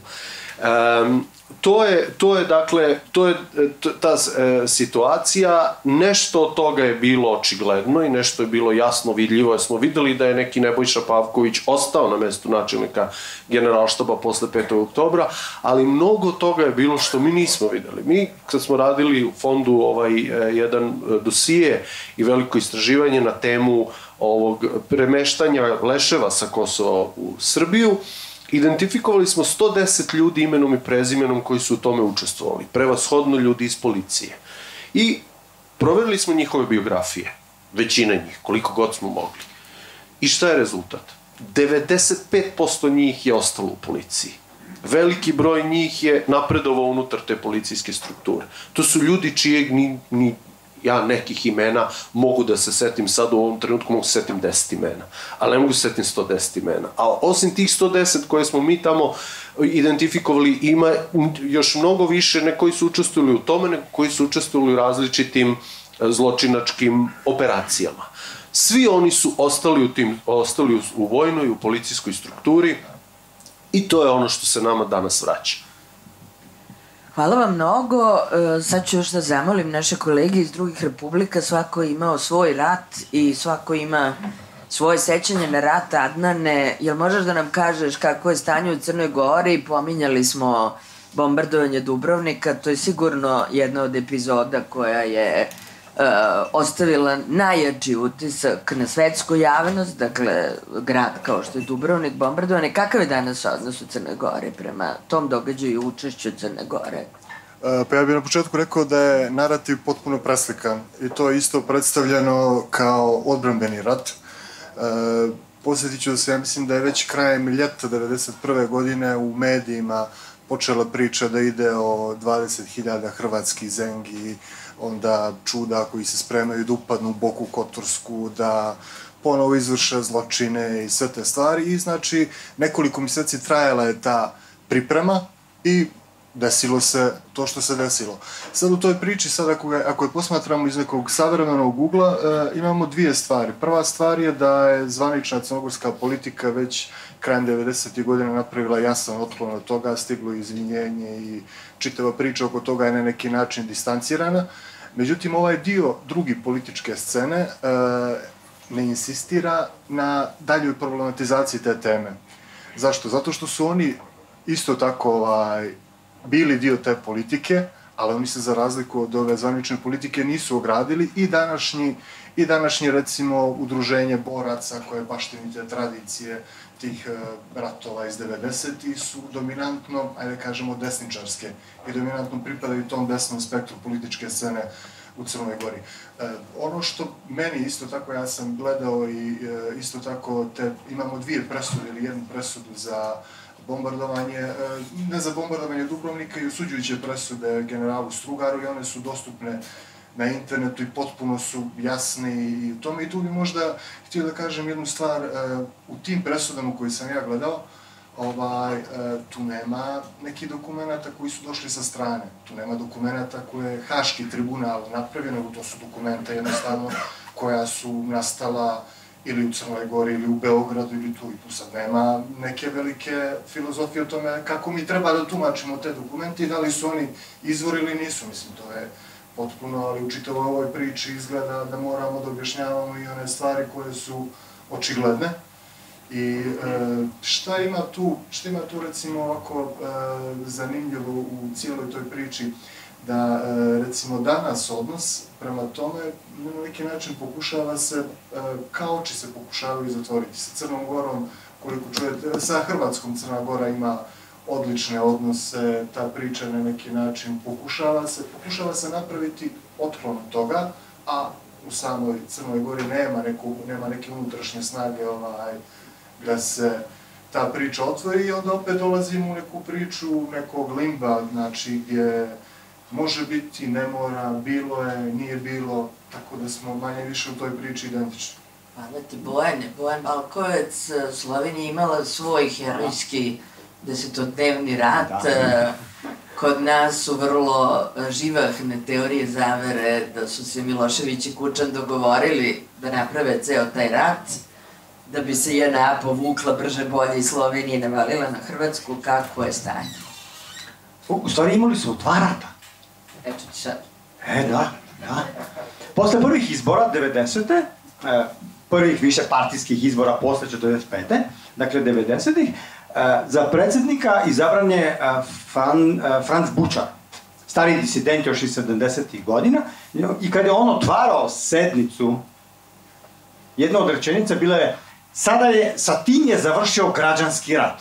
Um, to je, to je, dakle, to je ta e, situacija, nešto od toga je bilo očigledno i nešto je bilo jasno vidljivo, jer smo videli da je neki Nebojša Pavković ostao na mestu načelnika generalštaba posle petog oktobra, ali mnogo toga je bilo što mi nismo videli. Mi, kad smo radili u fondu ovaj, e, jedan dosije i veliko istraživanje na temu ovog premeštanja leševa sa Kosova u Srbiju, identifikovali smo sto deset ljudi imenom i prezimenom koji su u tome učestvovali, prevashodno ljudi iz policije. I proverili smo njihove biografije, većina njih, koliko god smo mogli. I šta je rezultat? devedeset pet posto njih je ostalo u policiji. Veliki broj njih je napredovao unutar te policijske strukture. To su ljudi čijeg ni, ni ja nekih imena mogu da se setim sad u ovom trenutku, mogu se setim deset imena, ali ne mogu se setim sto deset imena. A osim tih sto deset koje smo mi tamo identifikovali, ima još mnogo više ne koji su učestvovali u tome, nego koji su učestvovali u različitim zločinačkim operacijama. Svi oni su ostali u, tim, ostali u vojnoj, u policijskoj strukturi i to je ono što se nama danas vraća. Hvala vam mnogo. Sad ću još da zamolim naše kolege iz drugih republika. Svako je imao svoj rat i svako ima svoje sećanje na rat. Adnane, jel možeš da nam kažeš kako je stanje u Crnoj Gori? Pominjali smo bombardovanje Dubrovnika. To je sigurno jedna od epizoda koja je uh, ostavila najjači utisak na svetsku javnost. Dakle, grad kao što je Dubrovnik bombardovan. Kakav je danas odnos u Crnoj Gori prema tom događaju i učešću Crne Gore? Pa ja bih na početku rekao da je narativ potpuno preslikan i to je isto predstavljeno kao odbrambeni rat. Posjetit ću da se, ja mislim da je već krajem ljeta devedeset prve godine u medijima počela priča da ide o dvadeset hiljada hrvatskih zengi, onda čuda koji se spremaju da upadnu u Boku Kotorsku, da ponovo izvrše zločine i sve te stvari. I znači nekoliko mjeseci trajala je ta priprema i desilo se to što se desilo. Sad u toj priči, sad ako, ga, ako je posmatramo iz nekog savremenog ugla, e, imamo dvije stvari. Prva stvar je da je zvanična crnogorska politika već krajem devedesetih godina napravila jasan otklon od toga, stiglo izvinjenje i čitava priča oko toga je na neki način distancirana. Međutim, ovaj dio drugi političke scene e, ne insistira na daljoj problematizaciji te teme. Zašto? Zato što su oni isto tako ovaj, bili dio te politike, ali oni se za razliku od ove zvanične politike nisu ogradili i današnji, i današnji recimo udruženje boraca koje baštini te tradicije tih uh, ratova iz devedesetih su dominantno, ajde kažemo, desničarske i dominantno pripadaju tom desnom spektru političke scene u Crnoj Gori. E, ono što meni isto tako, ja sam gledao i e, isto tako te, imamo dvije presude ili jednu presudu za bombardovanje, ne za bombardovanje Dubrovnika i osuđujuće presude generalu Strugaru i one su dostupne na internetu i potpuno su jasne i u tome. I tu bi možda htio da kažem jednu stvar, u tim presudama koje sam ja gledao, ovaj, tu nema nekih dokumenta koji su došli sa strane, tu nema dokumenta koje je Haški tribunal napravio, nego to su dokumenta jednostavno koja su nastala ili u Crnoj Gori, ili u Beogradu, ili tu i tu. Sad nema neke velike filozofije o tome kako mi treba da tumačimo te dokumente i da li su oni izvor ili nisu. Mislim, to je potpuno, ali u čitavoj ovoj priči izgleda da moramo da objašnjavamo i one stvari koje su očigledne. I e, šta ima tu, šta ima tu recimo ovako e, zanimljivo u cijeloj toj priči, da recimo danas odnos prema tome na neki način pokušava se, kao oči se pokušavaju zatvoriti. Sa Crnom Gorom, koliko čujete, sa Hrvatskom Crna Gora ima odlične odnose, ta priča na neki način pokušava se, pokušava se napraviti otklon toga, a u samoj Crnoj Gori nema, neku, nema neke unutrašnje snage ovaj, da se ta priča otvori i onda opet dolazimo u neku priču nekog limba, znači gdje može biti, ne mora, bilo je, nije bilo, tako da smo manje više u toj priči identični. Hvala ti, Bojane. Bojan Balkovec, Slovenija imala svoj herojski desetodnevni rat. Kod nas su vrlo živahne teorije zavere da su se Milošević i Kučan dogovorili da naprave ceo taj rat, da bi se J N A povukla brže bolje i Slovenija navalila na Hrvatsku. Kako je stanje? U stvari imali su dva rata. Eto ti sad. E, da, da. Posle prvih izbora, devedesete, prvih više partijskih izbora posle četrdeset pete, dakle devedesetih, za predsjednika izabran je Fran, Franz Bučar, stari disident još iz sedamdesetih godina, i kad je on otvarao sednicu, jedna od rečenica bila je: sada je, sa tim je završio građanski rat.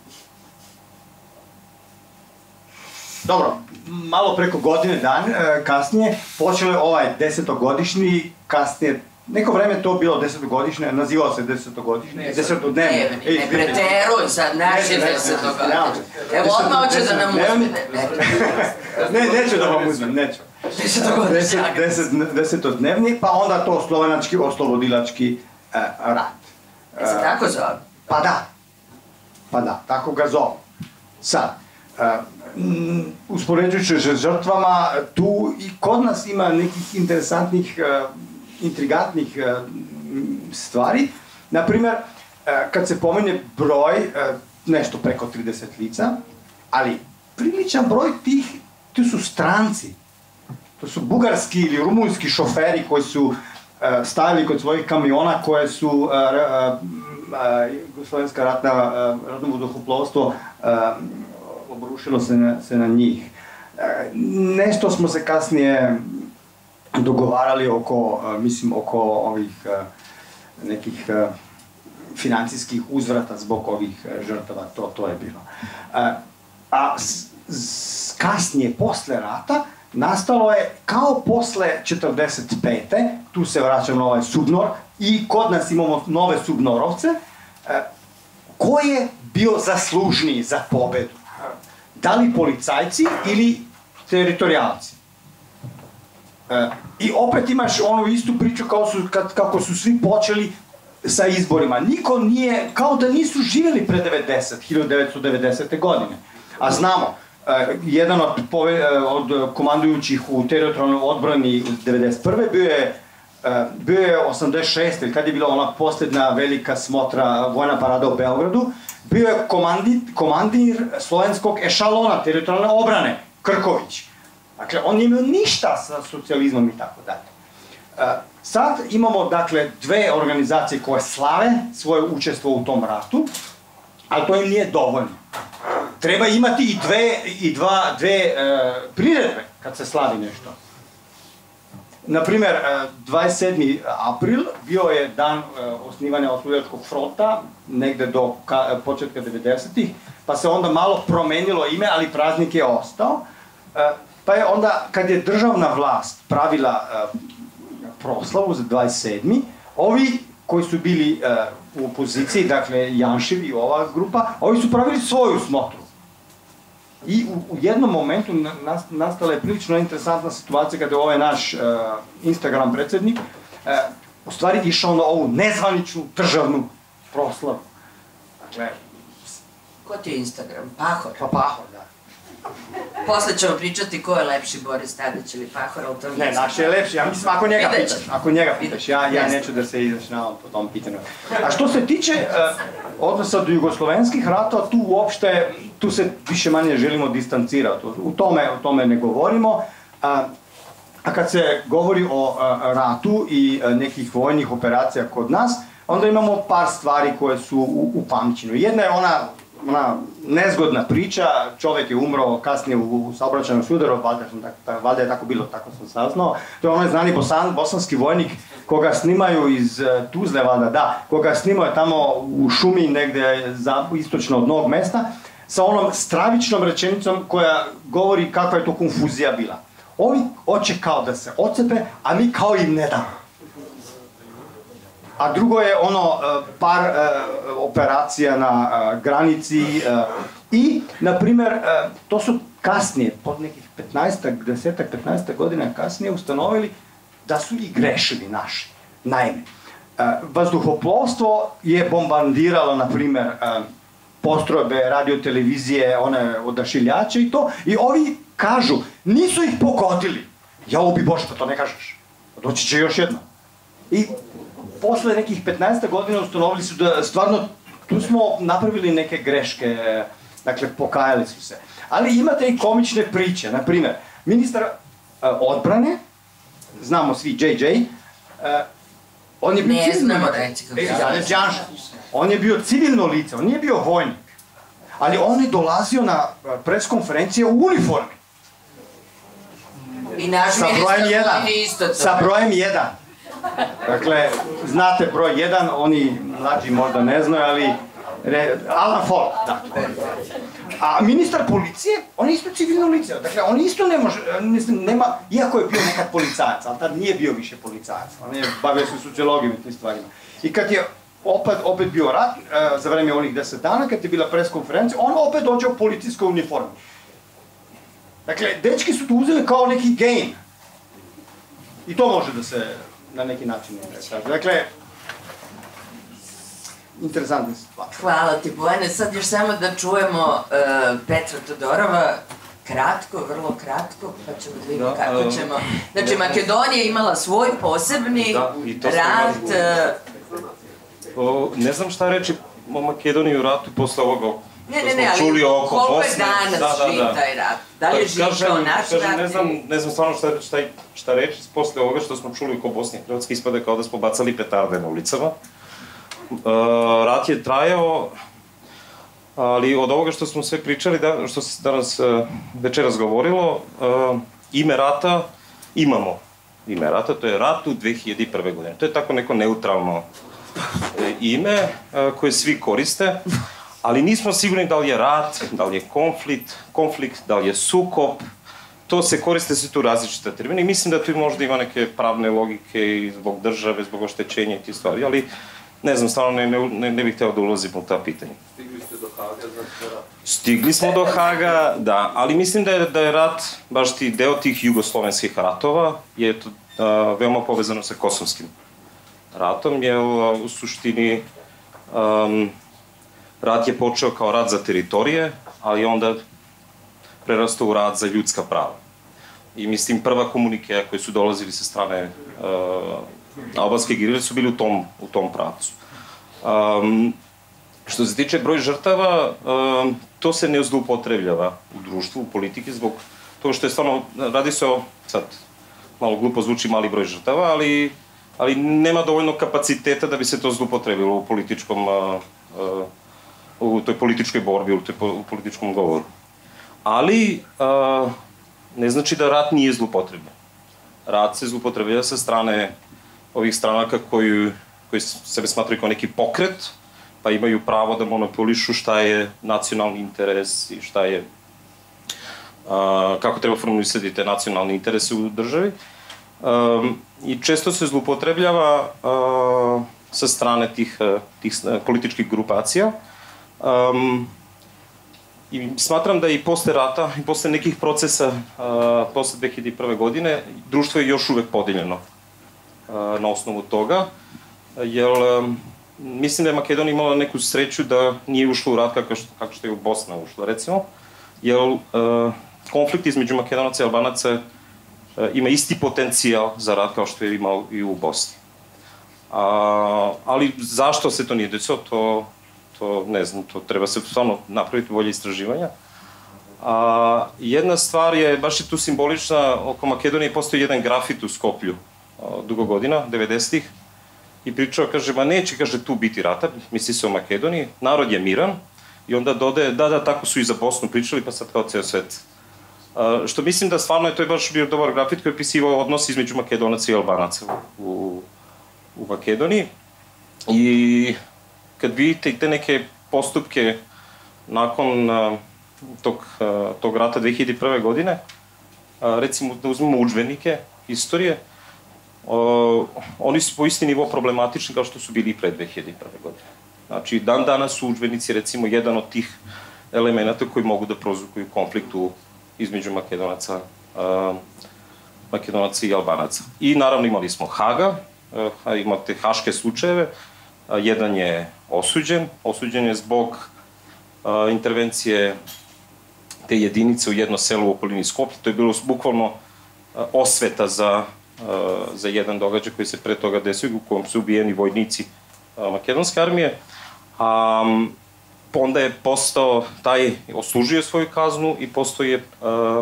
Dobro, malo preko godine dan kasnije počelo je ovaj desetogodišnji, kasnije, neko vreme to bilo desetogodišnje, nazivao se desetogodišnje, desetodnevni. Ne preteruj sad, naš je desetogodišnje. Evo odmah hoće da nam uzmete. Ne, neću da vam uzmem, neću. Desetodnevni, pa onda to slovenački oslobodilački rat. Je se tako zove? Pa da, pa da, tako ga zove. Sad, uspoređujući se žrtvama, tu i kod nas ima nekih interesantnih, intrigantnih stvari. Naprimjer, kad se pomenje broj, nešto preko trideset lica, ali priličan broj tih, to su stranci. To su bugarski ili rumunski šoferi koji su stavili kod svojih kamiona koje su Jugoslovenska ratna, ratno vazduhoplovstvo obrušilo se na, se na njih. Nešto smo se kasnije dogovarali oko, mislim, oko ovih nekih financijskih uzvrata zbog ovih žrtava, to, to je bilo. A s, s, kasnije, posle rata, nastalo je kao posle četrdeset pete tu se vraćam na ovaj Subnor, i kod nas imamo nove Subnorovce, ko je bio zaslužniji za pobedu? Da li policajci ili teritorijalci? I opet imaš onu istu priču kao su, kako su svi počeli sa izborima. Niko nije, kao da nisu živjeli pre hiljadu devetsto devedesete. godine. A znamo, jedan od, od komandujućih u teritorijalnoj odbrani devedeset prve bio je bio je osamdeset šeste ili kad je bila ona posljedna velika smotra, vojna parada u Beogradu, bio je komandir, komandir slovenskog ešalona teritorijalne obrane, Krković. Dakle, on nije imao ništa sa socijalizmom i tako dalje. Sad imamo, dakle, dve organizacije koje slave svoje učestvo u tom ratu, ali to im nije dovoljno. Treba imati i dve, i dva, dve priredbe kad se slavi nešto. Naprimer, dvadeset sedmi april bio je dan osnivanja Oslobođačkog fronta, negde do početka devedesetih, pa se onda malo promenilo ime, ali praznik je ostao. Pa je onda, kad je državna vlast pravila proslavu za dvadeset sedmi, ovi koji su bili u opoziciji, dakle Janšiv i ova grupa, ovi su pravili svoju smotru. I u jednom momentu nastala je prilično interesantna situacija kada je ovaj naš Instagram predsjednik u stvari išao na ovu nezvaničnu državnu proslavu. Dakle... Ko ti je Instagram? Pahor? Pa Pahor, da. Posle ćemo pričati ko je lepši, Boris Tadić ili Pahor, ali to nije... Ne, naš je lepši, ja mislim ako njega pitaš, ako njega pitaš, ja neću da se izračunavam po tom pitanju. A što se tiče odnosa do jugoslovenskih ratova, tu uopšte, tu se više manje želimo distancirati, u tome, o tome ne govorimo, a kad se govori o ratu i nekih vojnih operacija kod nas, onda imamo par stvari koje su u pamćenju. Jedna je ona ona nezgodna priča, čovjek je umro kasnije u saobraćajnom sudaru, valjda je tako bilo, tako sam saznao. To je onaj znani bosanski vojnik koga snimaju iz Tuzle, valjda, da, koga snimaju tamo u šumi negde istočno od Novog mesta, sa onom stravičnom rečenicom koja govori kakva je to konfuzija bila. Ovi hoće kao da se ocepe, a mi kao im ne damo. A drugo je ono par operacija na granici i, na primjer, to su kasnije, pod nekih petnaestak, desetak, petnaestak godina kasnije ustanovili da su i grešili naši. Naime, vazduhoplovstvo je bombardiralo, na primjer, postrojbe, radiotelevizije, one odašiljače i to, i ovi kažu, nisu ih pogodili. Ja ubi Bože, pa to ne kažeš. Doći će još jedno. I posle nekih petnaestak godina ustanovili su da stvarno tu smo napravili neke greške, dakle pokajali su se. Ali imate i komične priče, na primjer, ministar odbrane, znamo svi J J, on je bio civilno lice. On je bio civilno lice, on nije bio vojnik, ali on je dolazio na pres konferencije u uniformi. I naš ministar vojni isto to. Sa brojem jedan. Dakle, znate broj jedan, oni mlađi možda ne znaju, ali Alan Ford, da. A ministar policije, on je isto civilno lice, dakle, on isto ne može, nema, iako je bio nekad policajac, ali tad nije bio više policajac, on je bavio se sociologijom i tim stvarima. I kad je opet, opet bio rat, za vreme onih deset dana, kad je bila pres konferencija, on opet dođe u policijskoj uniformi. Dakle, dečki su to uzeli kao neki game. I to može da se na neki način kaže. Dakle, interesantna stvar. Hvala ti, Bojane. Sad još samo da čujemo Petra Todorova, kratko, vrlo kratko, pa ćemo da vidimo kako ćemo. Znači, Makedonija je imala svoj posebni rat. Ne znam šta reći o Makedoniji u ratu posle ovoga. Ne, ne, ne, ali koliko je danas živ taj rat? Da li je živ kao naš rat? Ne znam stvarno šta reći posle ovoga što smo čuli oko Bosne i Hrvatske, ispade kao da smo bacali petarde na ulicama. Rat je trajao, ali od ovoga što smo sve pričali, što se danas večeras govorilo, ime rata imamo. Ime rata, to je rat u dve hiljade prve. godine. To je tako neko neutralno ime koje svi koriste, ali nismo sigurni da li je rat, da li je konflikt, konflikt, da li je sukob. To se koriste se tu različite termine i mislim da tu možda ima neke pravne logike i zbog države, zbog oštećenja i tih stvari, ali ne znam, stvarno ne, ne, ne bih hteo da ulazim u ta pitanja. Stigli ste do Haga, znači rat? Stigli smo do Haga, da, ali mislim da je, da je rat, baš ti deo tih jugoslovenskih ratova, je to a, veoma povezano sa kosovskim ratom, jer u suštini um, rat je počeo kao rat za teritorije, ali onda prerastao u rat za ljudska prava. I mislim, prva komunikeja koji su dolazili sa strane uh, albanske gerile su bili u tom, u tom pravcu. Um, što se tiče broj žrtava, um, to se ne zloupotrebljava u društvu, u politiki, zbog toga što je stvarno, radi se o, sad, malo glupo zvuči mali broj žrtava, ali, ali nema dovoljno kapaciteta da bi se to zloupotrebilo u političkom, uh, uh, u toj političkoj borbi, u, toj, u političkom govoru. Ali, uh, ne znači da rat nije zloupotrebljen. Rat se zloupotrebljava sa strane ovih stranaka koji, koji sebe smatraju kao neki pokret, pa imaju pravo da monopolišu šta je nacionalni interes i šta je, uh, kako treba formulisati te nacionalne interese u državi. Um, I često se zloupotrebljava uh, sa strane tih, tih političkih grupacija. Um, I smatram da i posle rata, i posle nekih procesa, uh, posle dve hiljade prve. godine, društvo je još uvek podeljeno uh, na osnovu toga, jer um, mislim da je Makedonija imala neku sreću da nije ušla u rat kako što, kako što je u Bosna ušla, recimo, jer uh, konflikt između Makedonaca i Albanaca uh, ima isti potencijal za rat kao što je imao i u Bosni. Uh, ali zašto se to nije desilo, to to ne znam, to treba se stvarno napraviti bolje istraživanja. A, jedna stvar je, baš je tu simbolična, oko Makedonije postoji jedan grafit u Skoplju, a, dugo godina, devedesetih, i pričao, kaže, ma neće, kaže, tu biti rata, misli se o Makedoniji, narod je miran, i onda dodaje, da, da, tako su i za Bosnu pričali, pa sad kao ceo svet. A, što mislim da stvarno je, to je baš bio dobar grafit koji je opisivao odnos između Makedonaca i Albanaca u, u Makedoniji. I kad vidite te neke postupke nakon uh, tog, uh, tog rata dve hiljade prve. godine, uh, recimo da uzmemo udžbenike istorije, uh, oni su po isti nivo problematični kao što su bili i pre dve hiljade prve. godine. Znači, dan danas su udžbenici recimo jedan od tih elemenata koji mogu da prouzrokuju konfliktu između Makedonaca, uh, Makedonaca i Albanaca. I naravno imali smo Haga, uh, imate haške slučajeve. Jedan je osuđen, osuđen je zbog uh, intervencije te jedinice u jedno selo u okolini Skoplja. To je bilo bukvalno uh, osveta za, uh, za jedan događaj koji se pre toga desio, u kojem su ubijeni vojnici uh, makedonske armije. Um, onda je postao, taj oslužio svoju kaznu i postao je uh,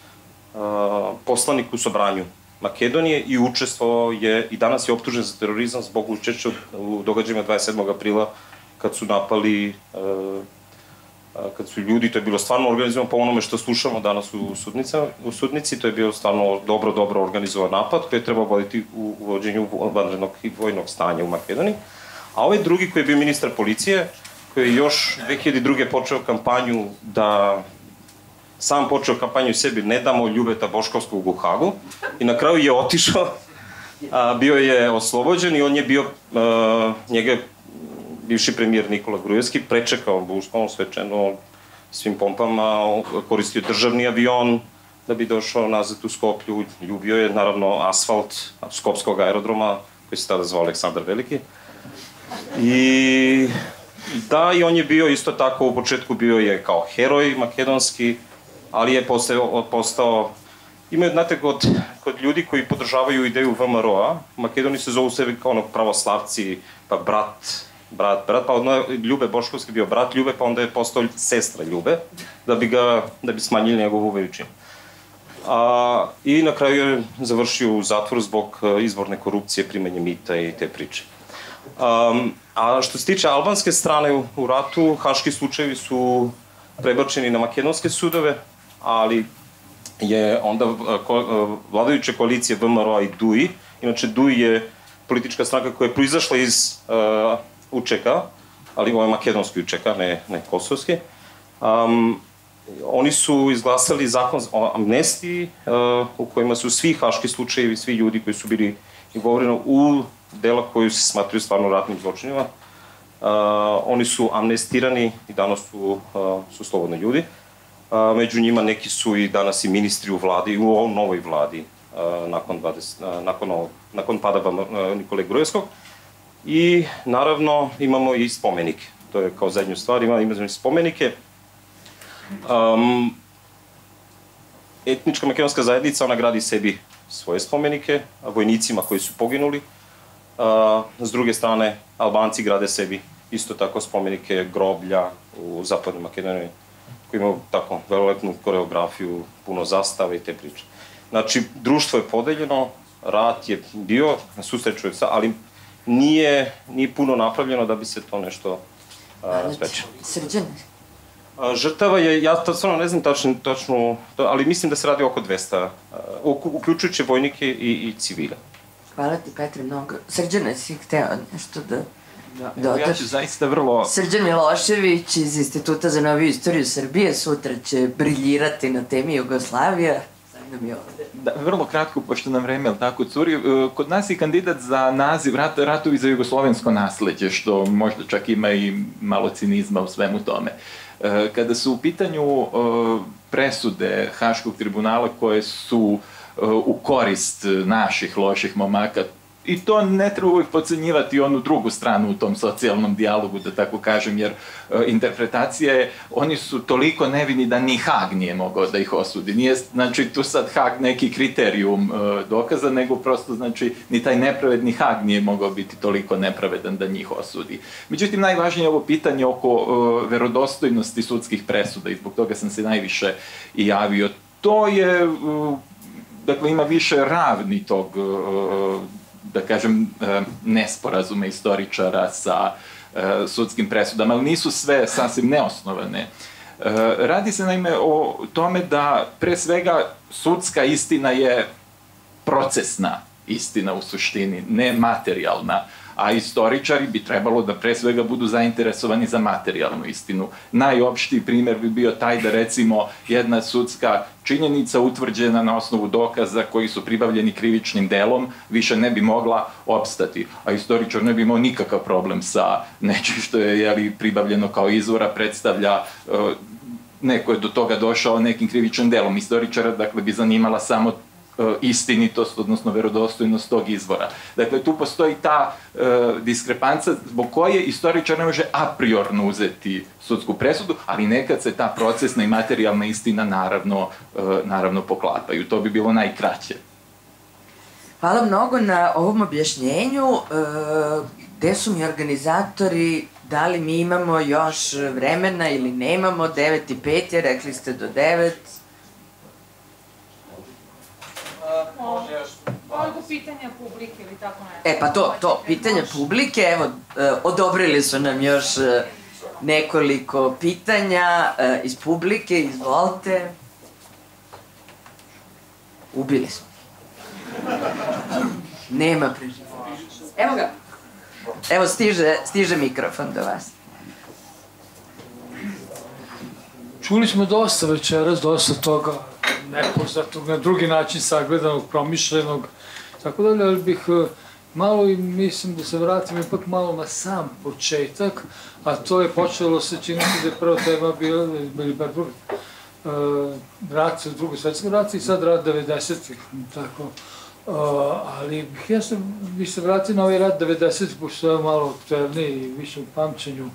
uh, poslanik u Sobranju Makedonije i učestvovao je, i danas je optužen za terorizam zbog učešća u događajima dvadeset sedmog aprila kad su napali, uh, kad su ljudi, to je bilo stvarno organizovano po onome što slušamo danas u, sudnica, u sudnici, to je bio stvarno dobro, dobro organizovan napad koji je trebao voditi u uvođenju vanrednog i vojnog stanja u Makedoniji. A ovaj drugi koji je bio ministar policije, koji je još dve hiljade druge. počeo kampanju da sam počeo kampanju sebi, ne damo Ljubeta Boškovskog u Hagu, i na kraju je otišao, a, bio je oslobođen i on je bio, a, njega je bivši premijer Nikola Gruevski prečekao bukvalno svečano svim pompama, koristio državni avion da bi došao nazad u Skoplju, ljubio je naravno asfalt skopskog aerodroma koji se tada zvao Aleksandar Veliki. I da, i on je bio isto tako, u početku bio je kao heroj makedonski, ali je postao, postao imaju, znate, kod, kod ljudi koji podržavaju ideju V M R O-a, u Makedoniji se zovu sebi kao ono pravoslavci, pa brat, brat, brat, pa ono Ljube Boškovski bio brat Ljube, pa onda je postao sestra Ljube, da bi ga, da bi smanjili njegovu veličinu. A, I na kraju je završio u zatvoru zbog izborne korupcije, primanja mita i te priče. Um, a što se tiče albanske strane u, u ratu, haški slučajevi su prebačeni na makedonske sudove, ali je onda ko, vladajuća koalicija V M R O-a i D U I, inače D U I je politička stranka koja je proizašla iz uh, U Č K, ali ovo je makedonski U Č K, ne, ne kosovski. Um, oni su izglasali zakon o amnestiji uh, u kojima su svi haški slučajevi, svi ljudi koji su bili involvirani u dela koji se smatraju stvarno ratnim zločinima. Uh, oni su amnestirani i danas su, uh, su slobodni ljudi. Uh, među njima neki su i danas i ministri u vladi, u ovoj novoj vladi, uh, nakon, dvadeset, uh, nakon, ovog, nakon pada uh, Nikole Grujevskog. I naravno imamo i spomenike. To je kao zadnju stvar, imamo, imamo i spomenike. Um, etnička makedonska zajednica, ona gradi sebi svoje spomenike, vojnicima koji su poginuli. Uh, s druge strane, Albanci grade sebi isto tako spomenike, groblja u zapadnoj Makedoniji, koji imaju tako velilepnu koreografiju, puno zastave i te priče. Znači, društvo je podeljeno, rat je bio, susrećuje se, ali nije, nije puno napravljeno da bi se to nešto uh, razpečilo. Srđan? Žrtava je, ja to stvarno ne znam tačno, tačno, ali mislim da se radi oko dvesta, uključujući vojnike i, i civile. Hvala ti, Petre, mnogo. Srđane, si hteo nešto da... Da, ja ću zaista vrlo... Srđan Milošević iz Instituta za noviju istoriju Srbije sutra će briljirati na temi Jugoslavija. Sad nam je ovde. Da, vrlo kratko, pošto nam vreme, ali tako, curi. Kod nas je kandidat za naziv rat, Ratovi za jugoslovensko nasleđe, što možda čak ima i malo cinizma u svemu tome. Kada su u pitanju presude Haškog tribunala koje su u korist naših loših momaka, i to ne treba uvijek podcenjivati onu drugu stranu u tom socijalnom dijalogu, da tako kažem, jer e, interpretacija je, oni su toliko nevini da ni Hag nije mogao da ih osudi. Nije, znači, tu sad Hag neki kriterijum e, dokaza, nego prosto, znači, ni taj nepravedni Hag nije mogao biti toliko nepravedan da njih osudi. Međutim, najvažnije je ovo pitanje oko e, verodostojnosti sudskih presuda i zbog toga sam se najviše i javio. To je, e, dakle, ima više ravni tog e, da kažem, nesporazume istoričara sa sudskim presudama, ali nisu sve sasvim neosnovane. Radi se naime o tome da pre svega sudska istina je procesna istina u suštini, ne materijalna, a istoričari bi trebalo da pre svega budu zainteresovani za materijalnu istinu. Najopštiji primer bi bio taj da, recimo, jedna sudska činjenica utvrđena na osnovu dokaza koji su pribavljeni krivičnim delom više ne bi mogla opstati, a istoričar ne bi imao nikakav problem sa nečim što je, jeli, pribavljeno kao izvora, predstavlja uh, neko je do toga došao nekim krivičnim delom. Istoričara, dakle, bi zanimala samo istinitost, odnosno verodostojnost tog izvora. Dakle, tu postoji ta e, diskrepanca zbog koje istoričar ne može a priorno uzeti sudsku presudu, ali nekad se ta procesna i materijalna istina naravno, e, naravno poklapaju. To bi bilo najkraće. Hvala mnogo na ovom objašnjenju. E, gde su mi organizatori, da li mi imamo još vremena ili nemamo? devet i pet je, rekli ste do devet. Može još... Mogu pitanja publike ili tako nešto. E pa to, to, pitanja publike, evo, e, odobrili su nam još e, nekoliko pitanja e, iz publike, izvolite. Ubili smo. Nema preživljenja. Evo ga. Evo, stiže, stiže mikrofon do vas. Čuli smo dosta večeras, dosta toga nepoznatog, na drugi način sagledanog, promišljenog, tako dalje, ali bih malo i mislim da se vratim ipak malo na sam početak, a to je počelo se, čini se da je prva tema bila, bili bar drugi, rat, drugi svetski rat i sad rat devedesetih, tako. Ali bih ja se, bih se vratio na ovaj rat devedesetih, pošto je malo aktuelniji i više u pamćenju.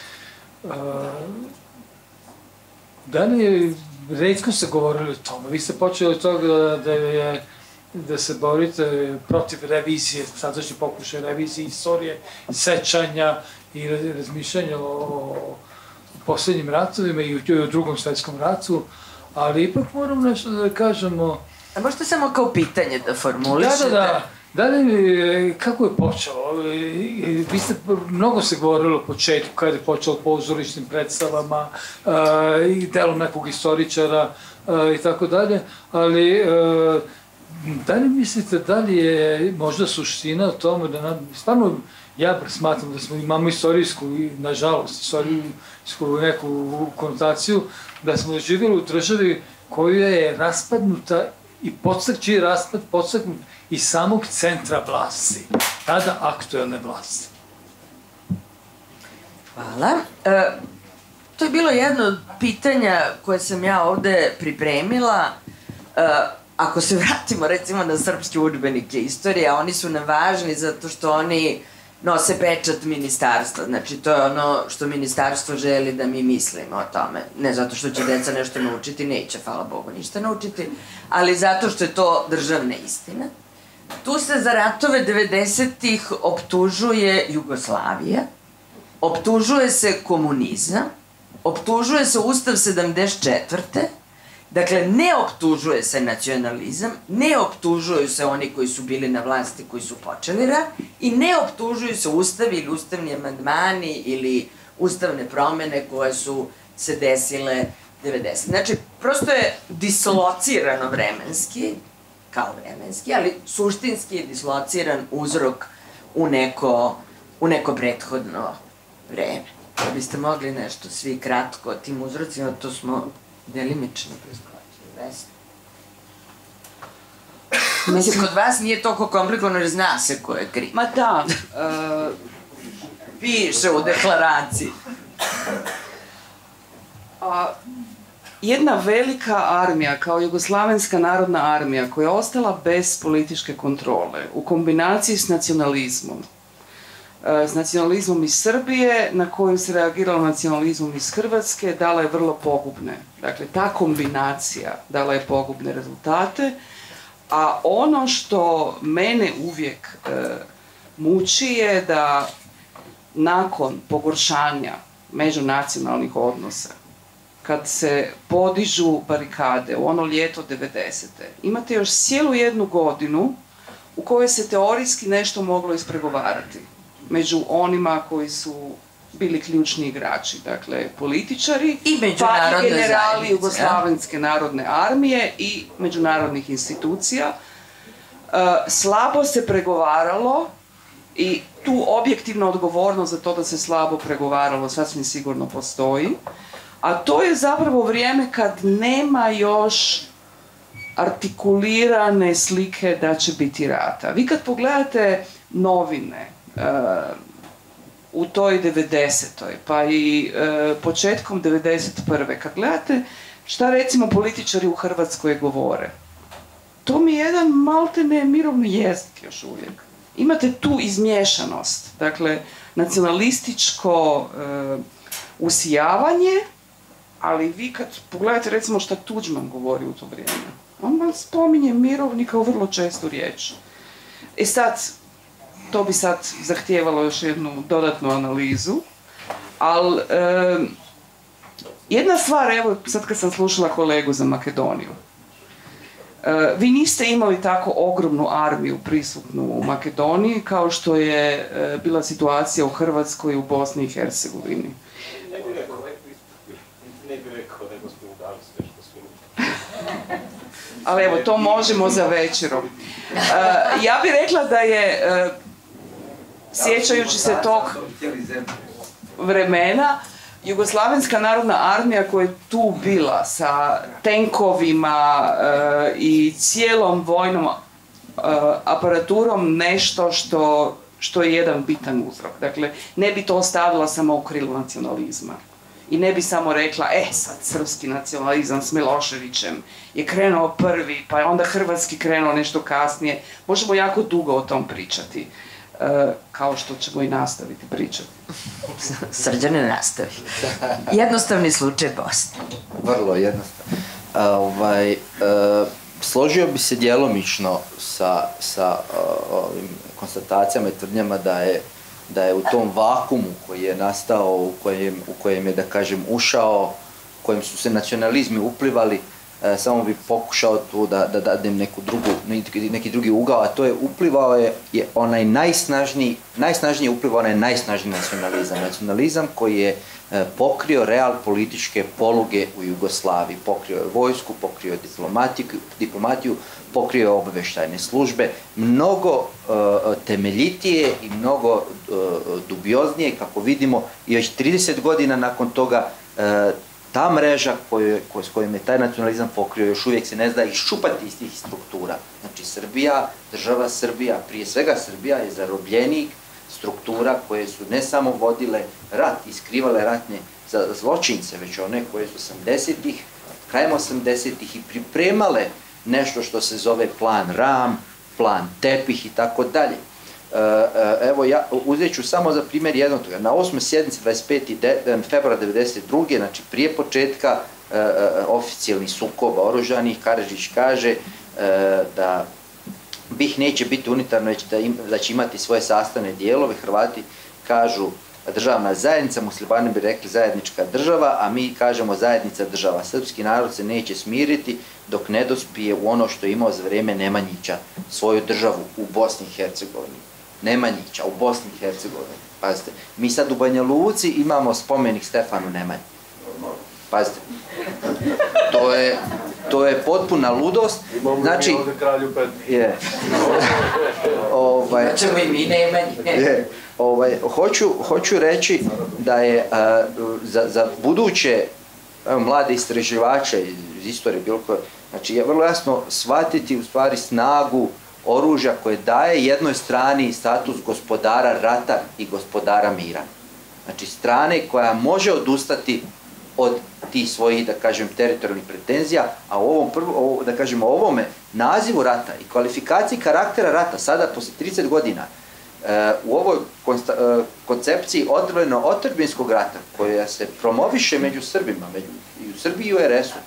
Dane je, retko se govorili o tome, vi ste počeli od toga da, da, je, da se borite protiv revizije, sadašnji pokušaj revizije istorije, sećanja i razmišljanja o, o poslednjim ratovima i o, o drugom svetskom ratu, ali ipak moram nešto da kažemo. A možete samo kao pitanje da formulišete? Da, da, da. Da li, kako je počelo? Vi ste, mnogo se govorilo o početku, kada je počelo pozorišnim predstavama i delom nekog istoričara i tako dalje, ali da li mislite da li je možda suština o tome da nam, stvarno ja smatram da smo, imamo istorijsku, nažalost, istorijsku neku konotaciju, da smo živjeli u državi koja je raspadnuta i podstakći raspad podstaknut iz samog centra vlasti, tada aktuelne vlasti. Hvala. E, to je bilo jedno od pitanja koje sam ja ovde pripremila. E, ako se vratimo recimo na srpske udžbenike istorije, a oni su nam važni zato što oni nose pečat ministarstva. Znači, to je ono što ministarstvo želi da mi mislimo o tome. Ne zato što će deca nešto naučiti, neće, hvala Bogu, ništa naučiti, ali zato što je to državna istina. Tu se za ratove devedesetih optužuje Jugoslavija, optužuje se komunizam, optužuje se Ustav sedamdeset četvrte Dakle, ne optužuje se nacionalizam, ne optužuju se oni koji su bili na vlasti, koji su počeli rat, i ne optužuju se ustavi ili ustavni amandmani ili ustavne promene koje su se desile devedesetih. Znači, prosto je dislocirano vremenski, kao vremenski, ali suštinski je dislociran uzrok u neko, u neko prethodno vreme. Da biste mogli nešto svi kratko o tim uzrocima, to smo delimično preskočili. Mislim, kod vas nije toliko komplikovano jer zna se ko je kriv. Ma da. Piše u deklaraciji. A, jedna velika armija, kao Jugoslavenska narodna armija, koja je ostala bez političke kontrole, u kombinaciji s nacionalizmom, s nacionalizmom iz Srbije, na koju se reagiralo nacionalizmom iz Hrvatske, dala je vrlo pogubne. Dakle, ta kombinacija dala je pogubne rezultate, a ono što mene uvijek e, muči je da nakon pogoršanja međunacionalnih odnosa, kad se podižu barikade u ono ljeto devedesete imate još cijelu jednu godinu u kojoj se teorijski nešto moglo ispregovarati među onima koji su bili ključni igrači, dakle političari, i pa i generali Jugoslavenske narodne armije i međunarodnih institucija. Slabo se pregovaralo i tu objektivna odgovornost za to da se slabo pregovaralo sasvim sigurno postoji, a to je zapravo vrijeme kad nema još artikulirane slike da će biti rata. Vi kad pogledate novine uh, u toj devedesetoj pa i uh, početkom devedeset prve kad gledate šta recimo političari u Hrvatskoj govore, to mi je jedan maltene mirovni jezik još uvijek. Imate tu izmiješanost, dakle nacionalističko uh, usijavanje, ali vi kad pogledate recimo šta Tuđman govori u to vrijeme, on vam spominje mirovni kao vrlo čestu riječ. E sad, to bi sad zahtijevalo još jednu dodatnu analizu, ali e, jedna stvar, evo sad kad sam slušala kolegu za Makedoniju, e, vi niste imali tako ogromnu armiju prisutnu u Makedoniji kao što je e, bila situacija u Hrvatskoj i u Bosni i Hercegovini. Ali evo, to možemo za večerom. Uh, ja bih rekla da je, uh, sjećajući se tog vremena, Jugoslavenska narodna armija koja je tu bila sa tenkovima uh, i cijelom vojnom uh, aparaturom nešto što, što je jedan bitan uzrok. Dakle, ne bi to ostavila samo u krilu nacionalizma. I ne bi samo rekla, e sad srpski nacionalizam s Miloševićem je krenuo prvi, pa je onda hrvatski krenuo nešto kasnije. Možemo jako dugo o tom pričati, e, kao što ćemo i nastaviti pričati. Srđane, nastavi. Jednostavni slučaj Bosne. Vrlo jednostavno. A, ovaj, e, složio bi se djelomično sa, sa ovim konstatacijama i tvrdnjama da je da je u tom vakumu koji je nastao, u kojem, u kojem je, da kažem, ušao, u kojem su se nacionalizmi uplivali, samo bih pokušao tu da, da dadem neku drugu, neki drugi ugao, a to je uplivao je, je onaj najsnažniji, najsnažnije uplivao onaj najsnažniji nacionalizam. Nacionalizam koji je e, pokrio real političke poluge u Jugoslaviji. Pokrio je vojsku, pokrio je diplomatiju, diplomatiju pokrio je obaveštajne službe, mnogo e, temeljitije i mnogo e, dubioznije, kako vidimo, i već trideset godina nakon toga e, ta mreža koju, koju, s kojom je taj nacionalizam pokrio još uvijek se ne zna iščupati iz tih struktura. Znači Srbija, država Srbija, prije svega Srbija je zarobljenik struktura koje su ne samo vodile rat i skrivale ratne zločince, već one koje su osamdesetih, krajem osamdesetih i pripremale nešto što se zove plan Ram, plan Tepih i tako dalje. Evo, ja uzet ću samo za primjer jednog toga. Na osmoj sjednici dvadeset petog februara devedeset druge znači prije početka oficijalnih sukoba oružanih, Karadžić kaže da B i H neće biti unitarno, već da će imati svoje sastavne dijelove. Hrvati kažu državna zajednica, Muslimani bi rekli zajednička država, a mi kažemo zajednica država. Srpski narod se neće smiriti dok ne dospije u ono što je imao za vreme Nemanjića, svoju državu u Bosni i Hercegovini. Nemanjića u Bosni i Hercegovini. Pazite, mi sad u Banja Luci imamo spomenik Stefanu Nemanji. Pazite, to je, to je potpuna ludost. Znači, imamo mi ovde kralju Petru. Je. ovaj, Značemo i mi Nemanji. Je. Ovaj, hoću, hoću reći da je a, za, za buduće evo, mlade istraživače iz istorije bilo koje, znači je vrlo jasno shvatiti u stvari snagu oružja koje daje jednoj strani status gospodara rata i gospodara mira. Znači strane koja može odustati od tih svojih, da kažem, teritorijalnih pretenzija, a u ovom prvo, da kažemo, ovome nazivu rata i kvalifikaciji karaktera rata, sada posle trideset godina, u ovoj koncepciji odbrambeno-otadžbinskog rata, koja se promoviše među Srbima, među, i u Srbiji i u er esu,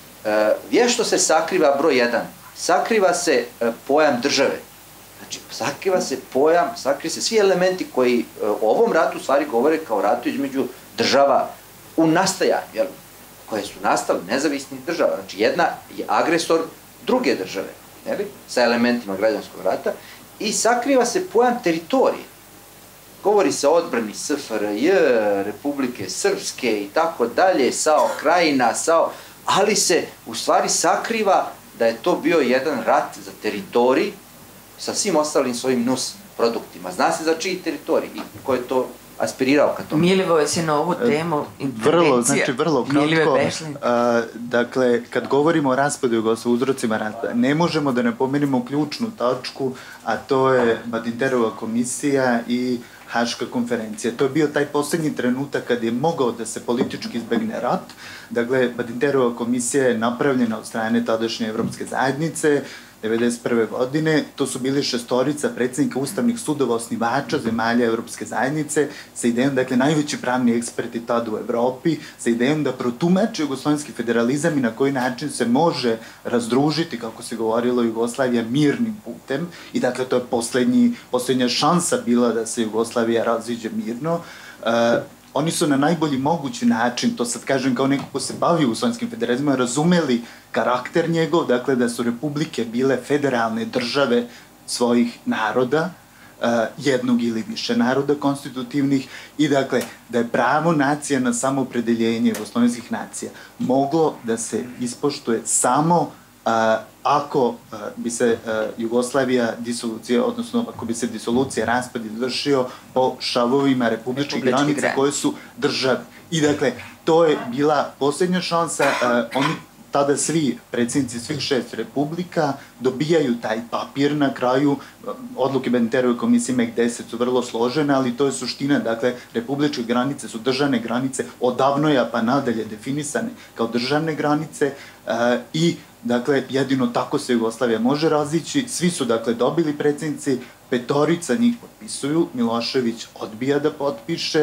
vješto se sakriva broj jedan, sakriva se pojam države. Znači, sakriva se pojam, sakriva se svi elementi koji u ovom ratu u stvari govore kao ratu između država u nastajanju, jel, koje su nastale nezavisnih država. Znači, jedna je agresor druge države, jel, sa elementima građanskog rata, i sakriva se pojam teritorije. Govori se o odbrani S F R J, Republike Srpske i tako dalje, Sao Krajina, Sao, ali se u stvari sakriva da je to bio jedan rat za teritorij sa svim ostalim svojim nus produktima. Zna se za čiji teritorij i ko je to aspirirao ka tomu. Milivoje si na ovu temu intervencija. Vrlo, znači vrlo kratko. A, dakle, kad govorimo o raspadu Jugoslavije, uzrocima raspada, ne možemo da ne pomenemo ključnu tačku, a to je Badinterova komisija i Haška konferencija. To je bio taj poslednji trenutak kad je mogao da se politički izbegne rat. Dakle, Badinterova komisija je napravljena od strane tadašnje Evropske zajednice, devedeset prve godine, to su bili šestorica predsjednika ustavnih sudova, osnivača zemalja Evropske zajednice, sa idejom, dakle, najveći pravni eksperti tada u Evropi, sa idejom da protumače jugoslovenski federalizam i na koji način se može razdružiti, kako se govorilo, Jugoslavija mirnim putem. I dakle, to je poslednji, poslednja šansa bila da se Jugoslavija raziđe mirno. Uh, Oni su na najbolji mogući način, to sad kažem kao neko ko se bavi jugoslovenskim federalizmom, razumeli karakter njegov, dakle da su republike bile federalne države svojih naroda, jednog ili više naroda konstitutivnih, i dakle da je pravo nacija na samoopredeljenje jugoslovenskih nacija moglo da se ispoštuje samo ako bi se Jugoslavija disolucija, odnosno ako bi se disolucija, raspad izvršio po šavovima republičkih granica koje su države. I dakle, to je bila posljednja šansa. Oni tada svi predsjednici svih šest republika dobijaju taj papir na kraju. Odluke Badinterove komisije M E K deset su vrlo složene, ali to je suština. Dakle, republičke granice su državne granice odavnoja pa nadalje definisane kao državne granice i dakle, jedino tako se Jugoslavija može razići. Svi su, dakle, dobili predsjednici, petorica njih potpisuju, Milošević odbija da potpiše,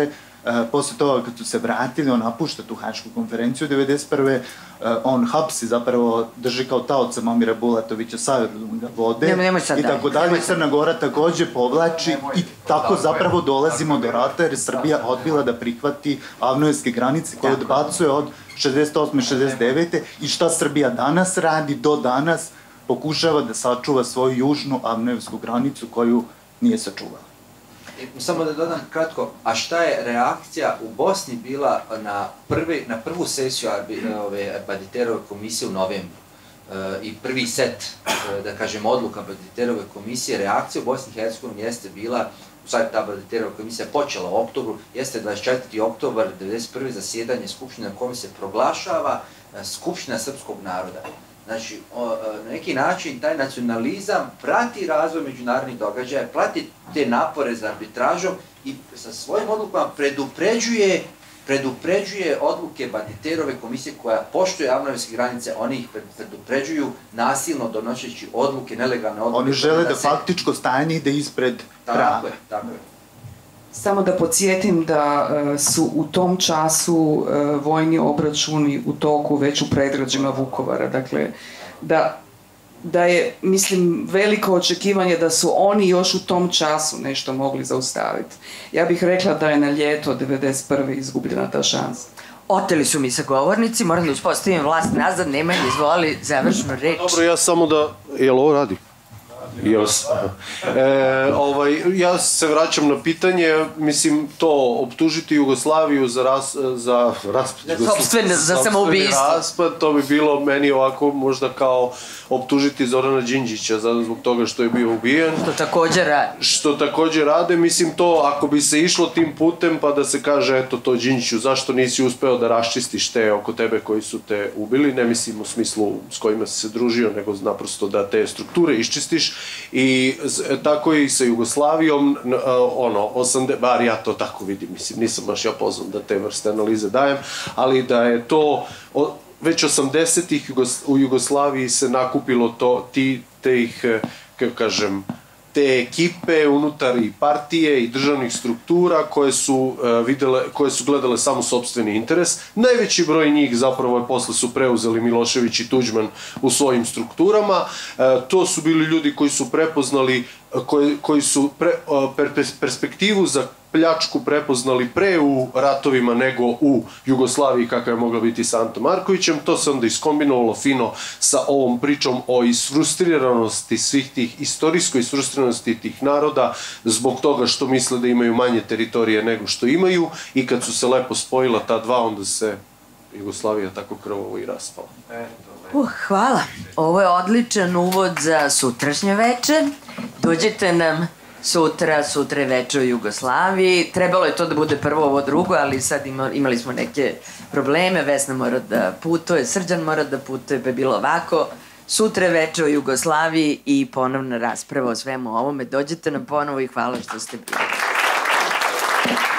posle toga kad su se vratili, on napušta tu Hašku konferenciju devedeset prve on hapsi, zapravo drži kao taoca Momira Bulatovića, savjeru ga vode i tako dalje. Crna Gora takođe povlači i tako zapravo dolazimo do rata jer je Srbija odbila da prihvati avnojevske granice koje odbacuje od šezdeset osme šezdeset devete i šta Srbija danas radi, do danas pokušava da sačuva svoju južnu avnojevsku granicu koju nije sačuvala. Samo da dodam kratko, a šta je reakcija u Bosni bila na, prvi, na prvu sesiju Baditerove komisije u novembru i prvi set, da kažem, odluka Baditerove komisije, reakcija u Bosni i Hercegovini jeste bila, u stvari ta Baditerova komisija počela u oktobru, jeste dvadeset četvrti oktobar devedeset prve zasjedanje Skupštine na kome se proglašava Skupština srpskog naroda. Znači, na neki način taj nacionalizam prati razvoj međunarodnih događaja, prati te napore za arbitražom i sa svojim odlukama predupređuje predupređuje odluke Baditerove komisije koja poštuje avnojevske granice, oni ih predupređuju nasilno donošeći odluke, nelegalne odluke. Oni žele da faktičko stanje ide ispred prava. Tako je, tako je. Samo da podsjetim da su u tom času vojni obračuni u toku već u predgrađima Vukovara. Dakle, da, da je, mislim, veliko očekivanje da su oni još u tom času nešto mogli zaustaviti. Ja bih rekla da je na ljeto devedeset prve izgubljena ta šansa. Oteli su mi sa govornici, moram da uspostavim vlast nazad, nemaju izvoli završnu reč. Dobro, ja samo da... Jel ovo radi? Ja se vraćam na pitanje, mislim, to optužiti Jugoslaviju za raspad, to bi bilo meni ovako možda kao optužiti Zorana Đinđića zbog toga što je bio ubijen. Što također rade. Što također rade, mislim to, ako bi se išlo tim putem pa da se kaže, eto to Đinđiću, zašto nisi uspeo da raščistiš te oko tebe koji su te ubili, ne mislim u smislu s kojima si se družio, nego naprosto da te strukture iščistiš. I tako je i sa Jugoslavijom, ono, bar ja to tako vidim, mislim, nisam baš ja pozvan da te vrste analize dajem, ali da je to, već osamdesetih u Jugoslaviji se nakupilo to, ti, te ih, kako kažem, te ekipe unutar i partije i državnih struktura koje su videle, koje su gledale samo sopstveni interes. Najveći broj njih zapravo je posle su preuzeli Milošević i Tuđman u svojim strukturama. To su bili ljudi koji su prepoznali, koji su perspektivu za pljačku prepoznali pre u ratovima nego u Jugoslaviji kakva je mogla biti sa Antom Markovićem. To se onda iskombinovalo fino sa ovom pričom o isfrustriranosti svih tih, istorijskoj isfrustriranosti tih naroda zbog toga što misle da imaju manje teritorije nego što imaju i kad su se lepo spojila ta dva, onda se Jugoslavija tako krvavo i raspala. Uh, hvala. Ovo je odličan uvod za sutrašnje veče. Dođite nam sutra, sutra je veče u Jugoslaviji. Trebalo je to da bude prvo ovo drugo, ali sad imali smo neke probleme. Vesna mora da putuje, Srđan mora da putuje, pa je bilo ovako. Sutra je veče u Jugoslaviji i ponovna rasprava o svemu ovome. Dođite nam ponovo i hvala što ste bili.